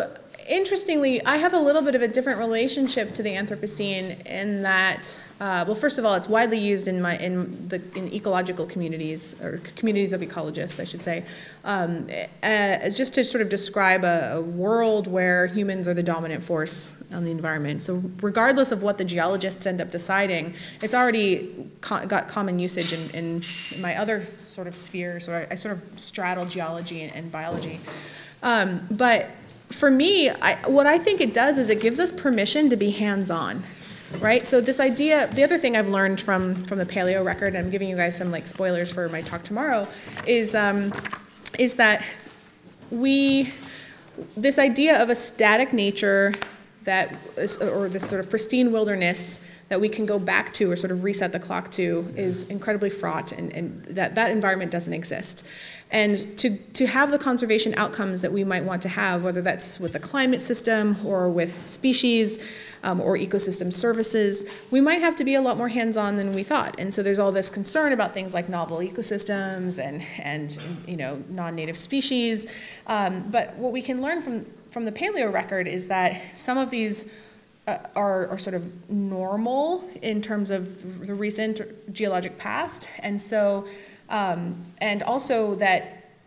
interestingly, I have a little bit of a different relationship to the Anthropocene in that, uh, well, first of all, it's widely used in my in the in ecological communities or communities of ecologists, I should say, um, as just to sort of describe a, a world where humans are the dominant force on the environment. So regardless of what the geologists end up deciding, it's already co got common usage in, in, in my other sort of spheres, or I, I sort of straddle geology and, and biology. Um, but for me, I, what I think it does is it gives us permission to be hands-on, right? So this idea, the other thing I've learned from, from the paleo record, and I'm giving you guys some like spoilers for my talk tomorrow, is, um, is that we, this idea of a static nature that is, or this sort of pristine wilderness that we can go back to or sort of reset the clock to is incredibly fraught, and, and that, that environment doesn't exist. And to, to have the conservation outcomes that we might want to have, whether that's with the climate system or with species um, or ecosystem services, we might have to be a lot more hands-on than we thought. And so there's all this concern about things like novel ecosystems and, and you know, non-native species. Um, but what we can learn from, from the paleo record is that some of these uh, are, are sort of normal in terms of the recent geologic past. And so Um, and also that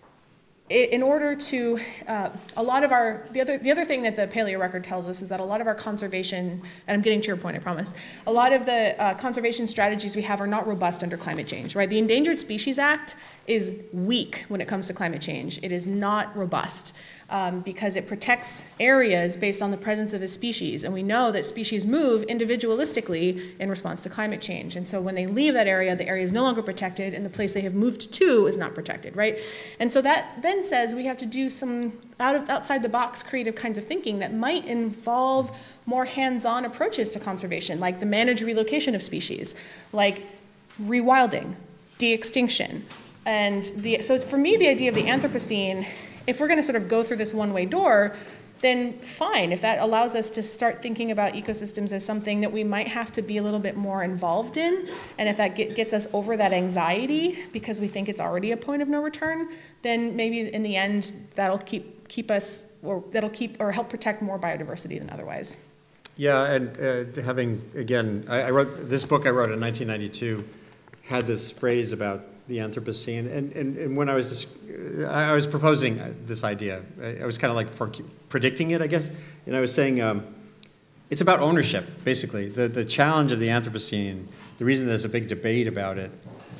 in order to, uh, a lot of our, the other, the other thing that the paleo record tells us is that a lot of our conservation, and I'm getting to your point, I promise, a lot of the uh, conservation strategies we have are not robust under climate change, right? The Endangered Species Act is weak when it comes to climate change. It is not robust um, because it protects areas based on the presence of a species. And we know that species move individualistically in response to climate change. And so when they leave that area, the area is no longer protected, and the place they have moved to is not protected, right? And so that then says we have to do some out of, outside the box creative kinds of thinking that might involve more hands-on approaches to conservation, like the managed relocation of species, like rewilding, de-extinction. And the, so for me, the idea of the Anthropocene, if we're going to sort of go through this one-way door, then fine, if that allows us to start thinking about ecosystems as something that we might have to be a little bit more involved in, and if that get, gets us over that anxiety because we think it's already a point of no return, then maybe in the end that'll keep, keep us, or that'll keep, or help protect more biodiversity than otherwise. Yeah, and uh, having, again, I, I wrote, this book I wrote in nineteen ninety-two had this phrase about the Anthropocene, and, and, and when I was just, I was proposing this idea, I, I was kind of like for predicting it, I guess, and I was saying um, it's about ownership, basically. The, the challenge of the Anthropocene, the reason there's a big debate about it,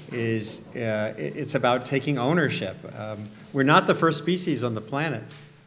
is uh, it, it's about taking ownership. Um, we're not the first species on the planet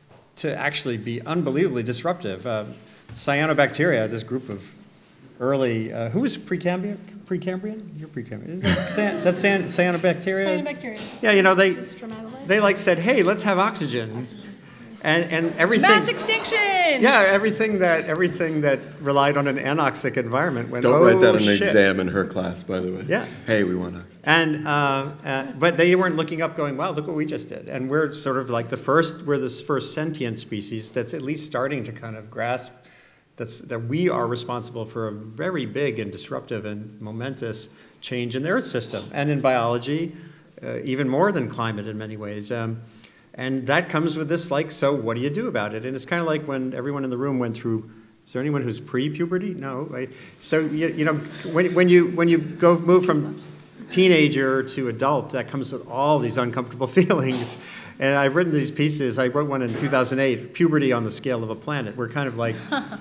to actually be unbelievably disruptive. Uh, cyanobacteria, this group of early, uh, who was Precambrian? Precambrian? You're Precambrian. That that's cyan cyanobacteria? Cyanobacteria. Yeah, you know, they, they like said, hey, let's have oxygen. oxygen. And, and everything. Mass extinction! Yeah, everything that, everything that relied on an anoxic environment went, Don't oh, write that on shit. an exam in her class, by the way. Yeah. Hey, we want to. And, uh, uh, but they weren't looking up going, wow, look what we just did. And we're sort of like the first, we're this first sentient species that's at least starting to kind of grasp That's, that we are responsible for a very big and disruptive and momentous change in the Earth system, and in biology, uh, even more than climate in many ways. Um, and that comes with this, like, so what do you do about it? And it's kind of like when everyone in the room went through, is there anyone who's pre-puberty? No, right? So, you, you know, when, when, you, when you go move from teenager to adult, that comes with all these uncomfortable feelings. And I've written these pieces, I wrote one in two thousand eight, Puberty on the Scale of a Planet. We're kind of like,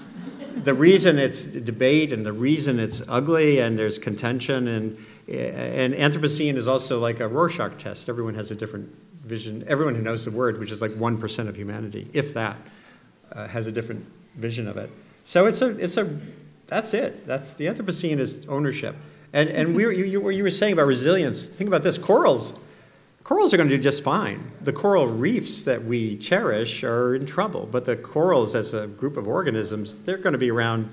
the reason it's debate and the reason it's ugly and there's contention, and, and Anthropocene is also like a Rorschach test. Everyone has a different vision. Everyone who knows the word, which is like one percent of humanity, if that, uh, has a different vision of it. So it's a, it's a, that's it. That's, the Anthropocene is ownership. And, and we were, you, you, what you were saying about resilience, think about this, corals. Corals are going to do just fine. The coral reefs that we cherish are in trouble, but the corals as a group of organisms, they're going to be around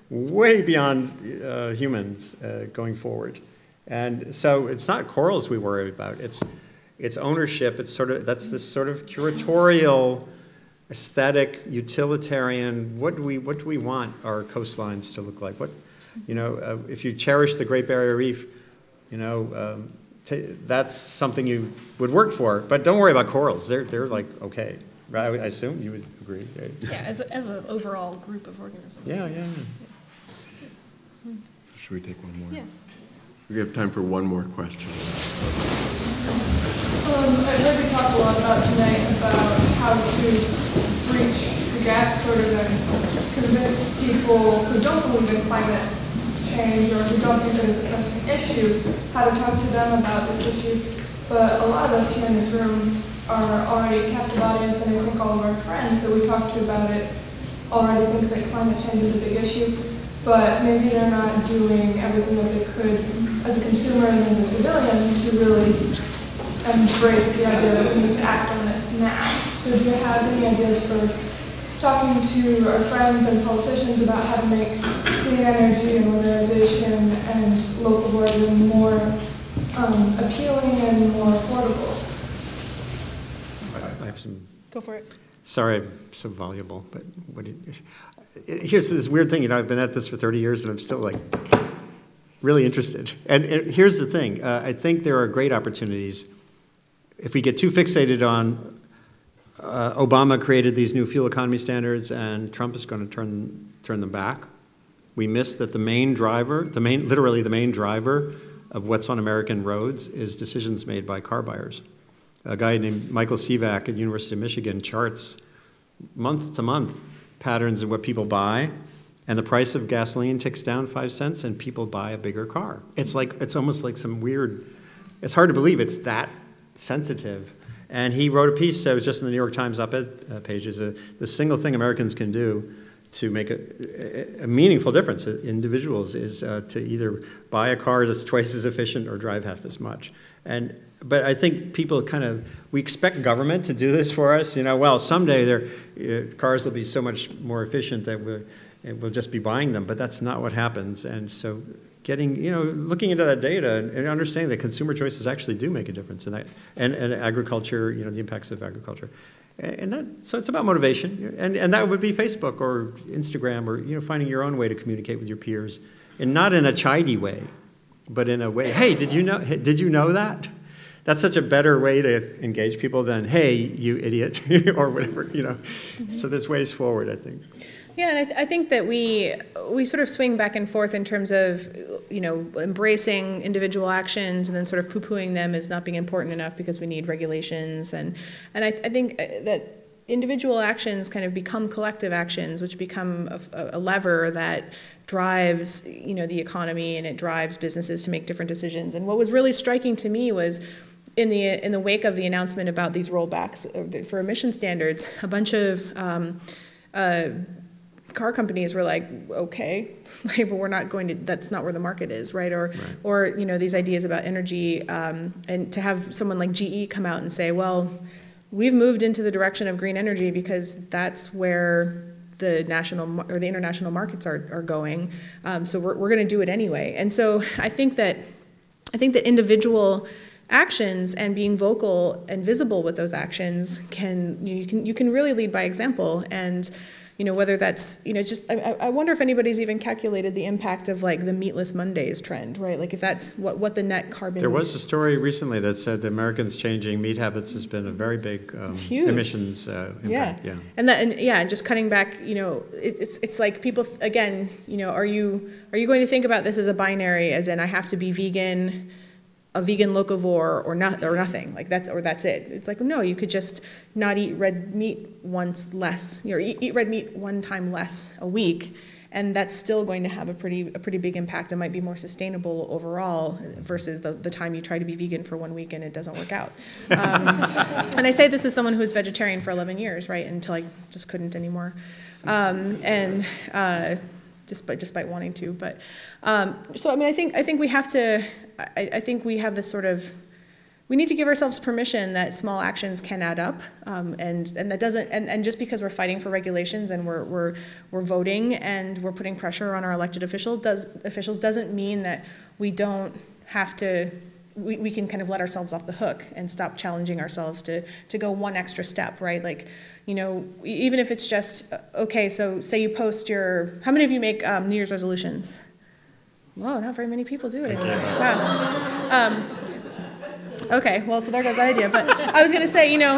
way beyond uh, humans uh, going forward. And so it's not corals we worry about, it's, it's ownership. It's sort of, that's this sort of curatorial, aesthetic, utilitarian, what do we, what do we want our coastlines to look like? What, you know, uh, if you cherish the Great Barrier Reef, you know, um, that's something you would work for, but don't worry about corals. They're, they're like, okay, Right, I assume you would agree. Right? Yeah, as, a, as an overall group of organisms. Yeah, yeah, yeah. Should we take one more? Yeah. We have time for one more question. Um, I heard you talk a lot about tonight about how to breach the gap sort of and convince people who don't believe in climate change or who don't think that it's a pressing issue, how to talk to them about this issue. But a lot of us here in this room are already a captive audience, and I think all of our friends that we talk to about it already think that climate change is a big issue. But maybe they're not doing everything that they could as a consumer and as a civilian to really embrace the idea that we need to act on this now. So do you have any ideas for talking to our friends and politicians about how to make clean energy and modernization and local origin more um, appealing and more affordable? I have some. Go for it. Sorry, I'm so voluble, but what do you, here's this weird thing. You know, I've been at this for thirty years, and I'm still like really interested. And, and here's the thing: uh, I think there are great opportunities. If we get too fixated on uh, Obama created these new fuel economy standards, and Trump is going to turn turn them back, we miss that the main driver, the main, literally the main driver of what's on American roads is decisions made by car buyers. A guy named Michael Sivak at University of Michigan charts month to month patterns of what people buy, and the price of gasoline ticks down five cents and people buy a bigger car. It's like, it's almost like some weird, it's hard to believe it's that sensitive. And he wrote a piece that was just in the New York Times op-ed uh, pages, uh, the single thing Americans can do to make a, a meaningful difference in individuals is uh, to either buy a car that's twice as efficient or drive half as much. And But I think people kind of, we expect government to do this for us. You know, well, someday their uh, cars will be so much more efficient that we'll, we'll just be buying them, but that's not what happens. And so getting, you know, looking into that data and, and understanding that consumer choices actually do make a difference in that, and, and agriculture, you know, the impacts of agriculture. And that, so it's about motivation. And, and that would be Facebook or Instagram or, you know, finding your own way to communicate with your peers. And not in a chidey way, but in a way, hey, did you know, did you know that? That's such a better way to engage people than, hey, you idiot, or whatever, you know. Mm-hmm. So there's ways forward, I think. Yeah, and I, th I think that we we sort of swing back and forth in terms of, you know, embracing individual actions and then sort of poo-pooing them as not being important enough because we need regulations. And, and I, I think that individual actions kind of become collective actions, which become a, a lever that drives, you know, the economy, and it drives businesses to make different decisions. And what was really striking to me was, in the in the wake of the announcement about these rollbacks for emission standards, a bunch of um, uh, car companies were like, okay, but we're not going to, that's not where the market is, right? Or, right. or you know, these ideas about energy, um, and to have someone like G E come out and say, well, we've moved into the direction of green energy because that's where the national or the international markets are, are going. Um, so we're, we're going to do it anyway. And so I think that, I think that individual actions and being vocal and visible with those actions can, you can, you can really lead by example. And, you know, whether that's, you know, just, I, I wonder if anybody's even calculated the impact of like the meatless Mondays trend, right? Like if that's what, what the net carbon. There was a story recently that said the Americans changing meat habits has been a very big um, emissions uh, impact. Yeah. yeah. And that, and yeah, just cutting back, you know, it, it's, it's like people, again, you know, are you, are you going to think about this as a binary, as in I have to be vegan, a vegan locavore, or not, or nothing, like that's, or that's it. It's like, no, you could just not eat red meat once less, or eat, eat red meat one time less a week, and that's still going to have a pretty, a pretty big impact. It might be more sustainable overall versus the, the time you try to be vegan for one week and it doesn't work out. Um, and I say this as someone who was vegetarian for eleven years, right, until I just couldn't anymore. Um, and uh, despite, despite wanting to, but, um, so I mean, I think, I think we have to, I, I think we have this sort of, we need to give ourselves permission that small actions can add up, um, and and that doesn't, and, and just because we're fighting for regulations and we're we're we're voting and we're putting pressure on our elected officials does officials doesn't mean that we don't have to. We, we can kind of let ourselves off the hook and stop challenging ourselves to to go one extra step, right? Like, you know, even if it's just okay. So say you post your. How many of you make um, New Year's resolutions? Whoa, not very many people do it. Wow. Um, okay, well, so there goes that idea. But I was going to say, you know,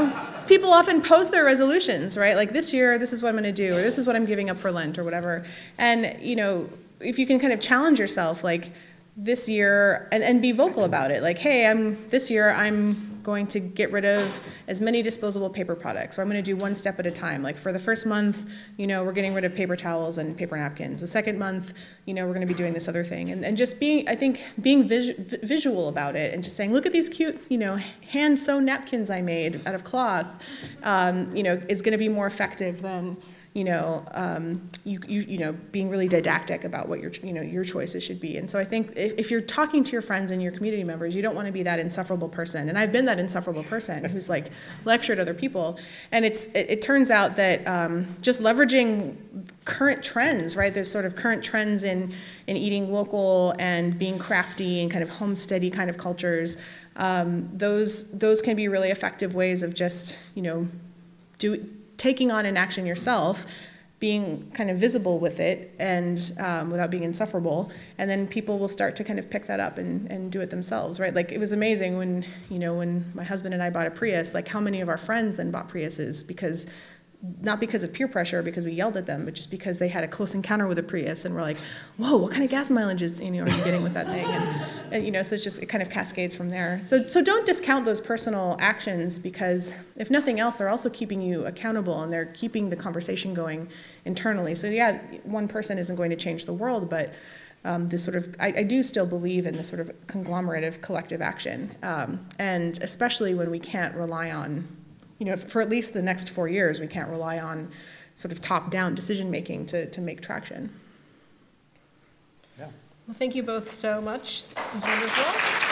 people often post their resolutions, right? Like this year, this is what I'm going to do, or this is what I'm giving up for Lent, or whatever. And, you know, if you can kind of challenge yourself, like this year, and, and be vocal about it, like, hey, I'm this year I'm going to get rid of as many disposable paper products, or I'm going to do one step at a time. Like for the first month, you know, we're getting rid of paper towels and paper napkins. The second month, you know, we're going to be doing this other thing. And, and just being, I think, being vis visual about it and just saying, look at these cute, you know, hand-sewn napkins I made out of cloth, um, you know, is going to be more effective than, you know, um, you, you, you know, being really didactic about what your, you know, your choices should be. And so I think if, if you're talking to your friends and your community members, you don't want to be that insufferable person. And I've been that insufferable person who's like lectured other people. And it's, it, it turns out that um, just leveraging current trends, right? There's sort of current trends in, in eating local and being crafty and kind of homesteady kind of cultures. Um, those, those can be really effective ways of just, you know, do, taking on an action yourself, being kind of visible with it and um, without being insufferable, and then people will start to kind of pick that up and, and do it themselves, right? Like it was amazing when, you know, when my husband and I bought a Prius, like how many of our friends then bought Priuses, because not because of peer pressure, because we yelled at them, but just because they had a close encounter with a Prius and we're like, whoa, what kind of gas mileage is, you know, are you getting with that thing? And, and, you know, so it's just, it kind of cascades from there. So, so don't discount those personal actions, because if nothing else, they're also keeping you accountable and they're keeping the conversation going internally. So yeah, one person isn't going to change the world, but um, this sort of, I, I do still believe in this sort of conglomerate of collective action. Um, and especially when we can't rely on, you know, for at least the next four years, we can't rely on sort of top-down decision-making to, to make traction. Yeah. Well, thank you both so much. This is wonderful.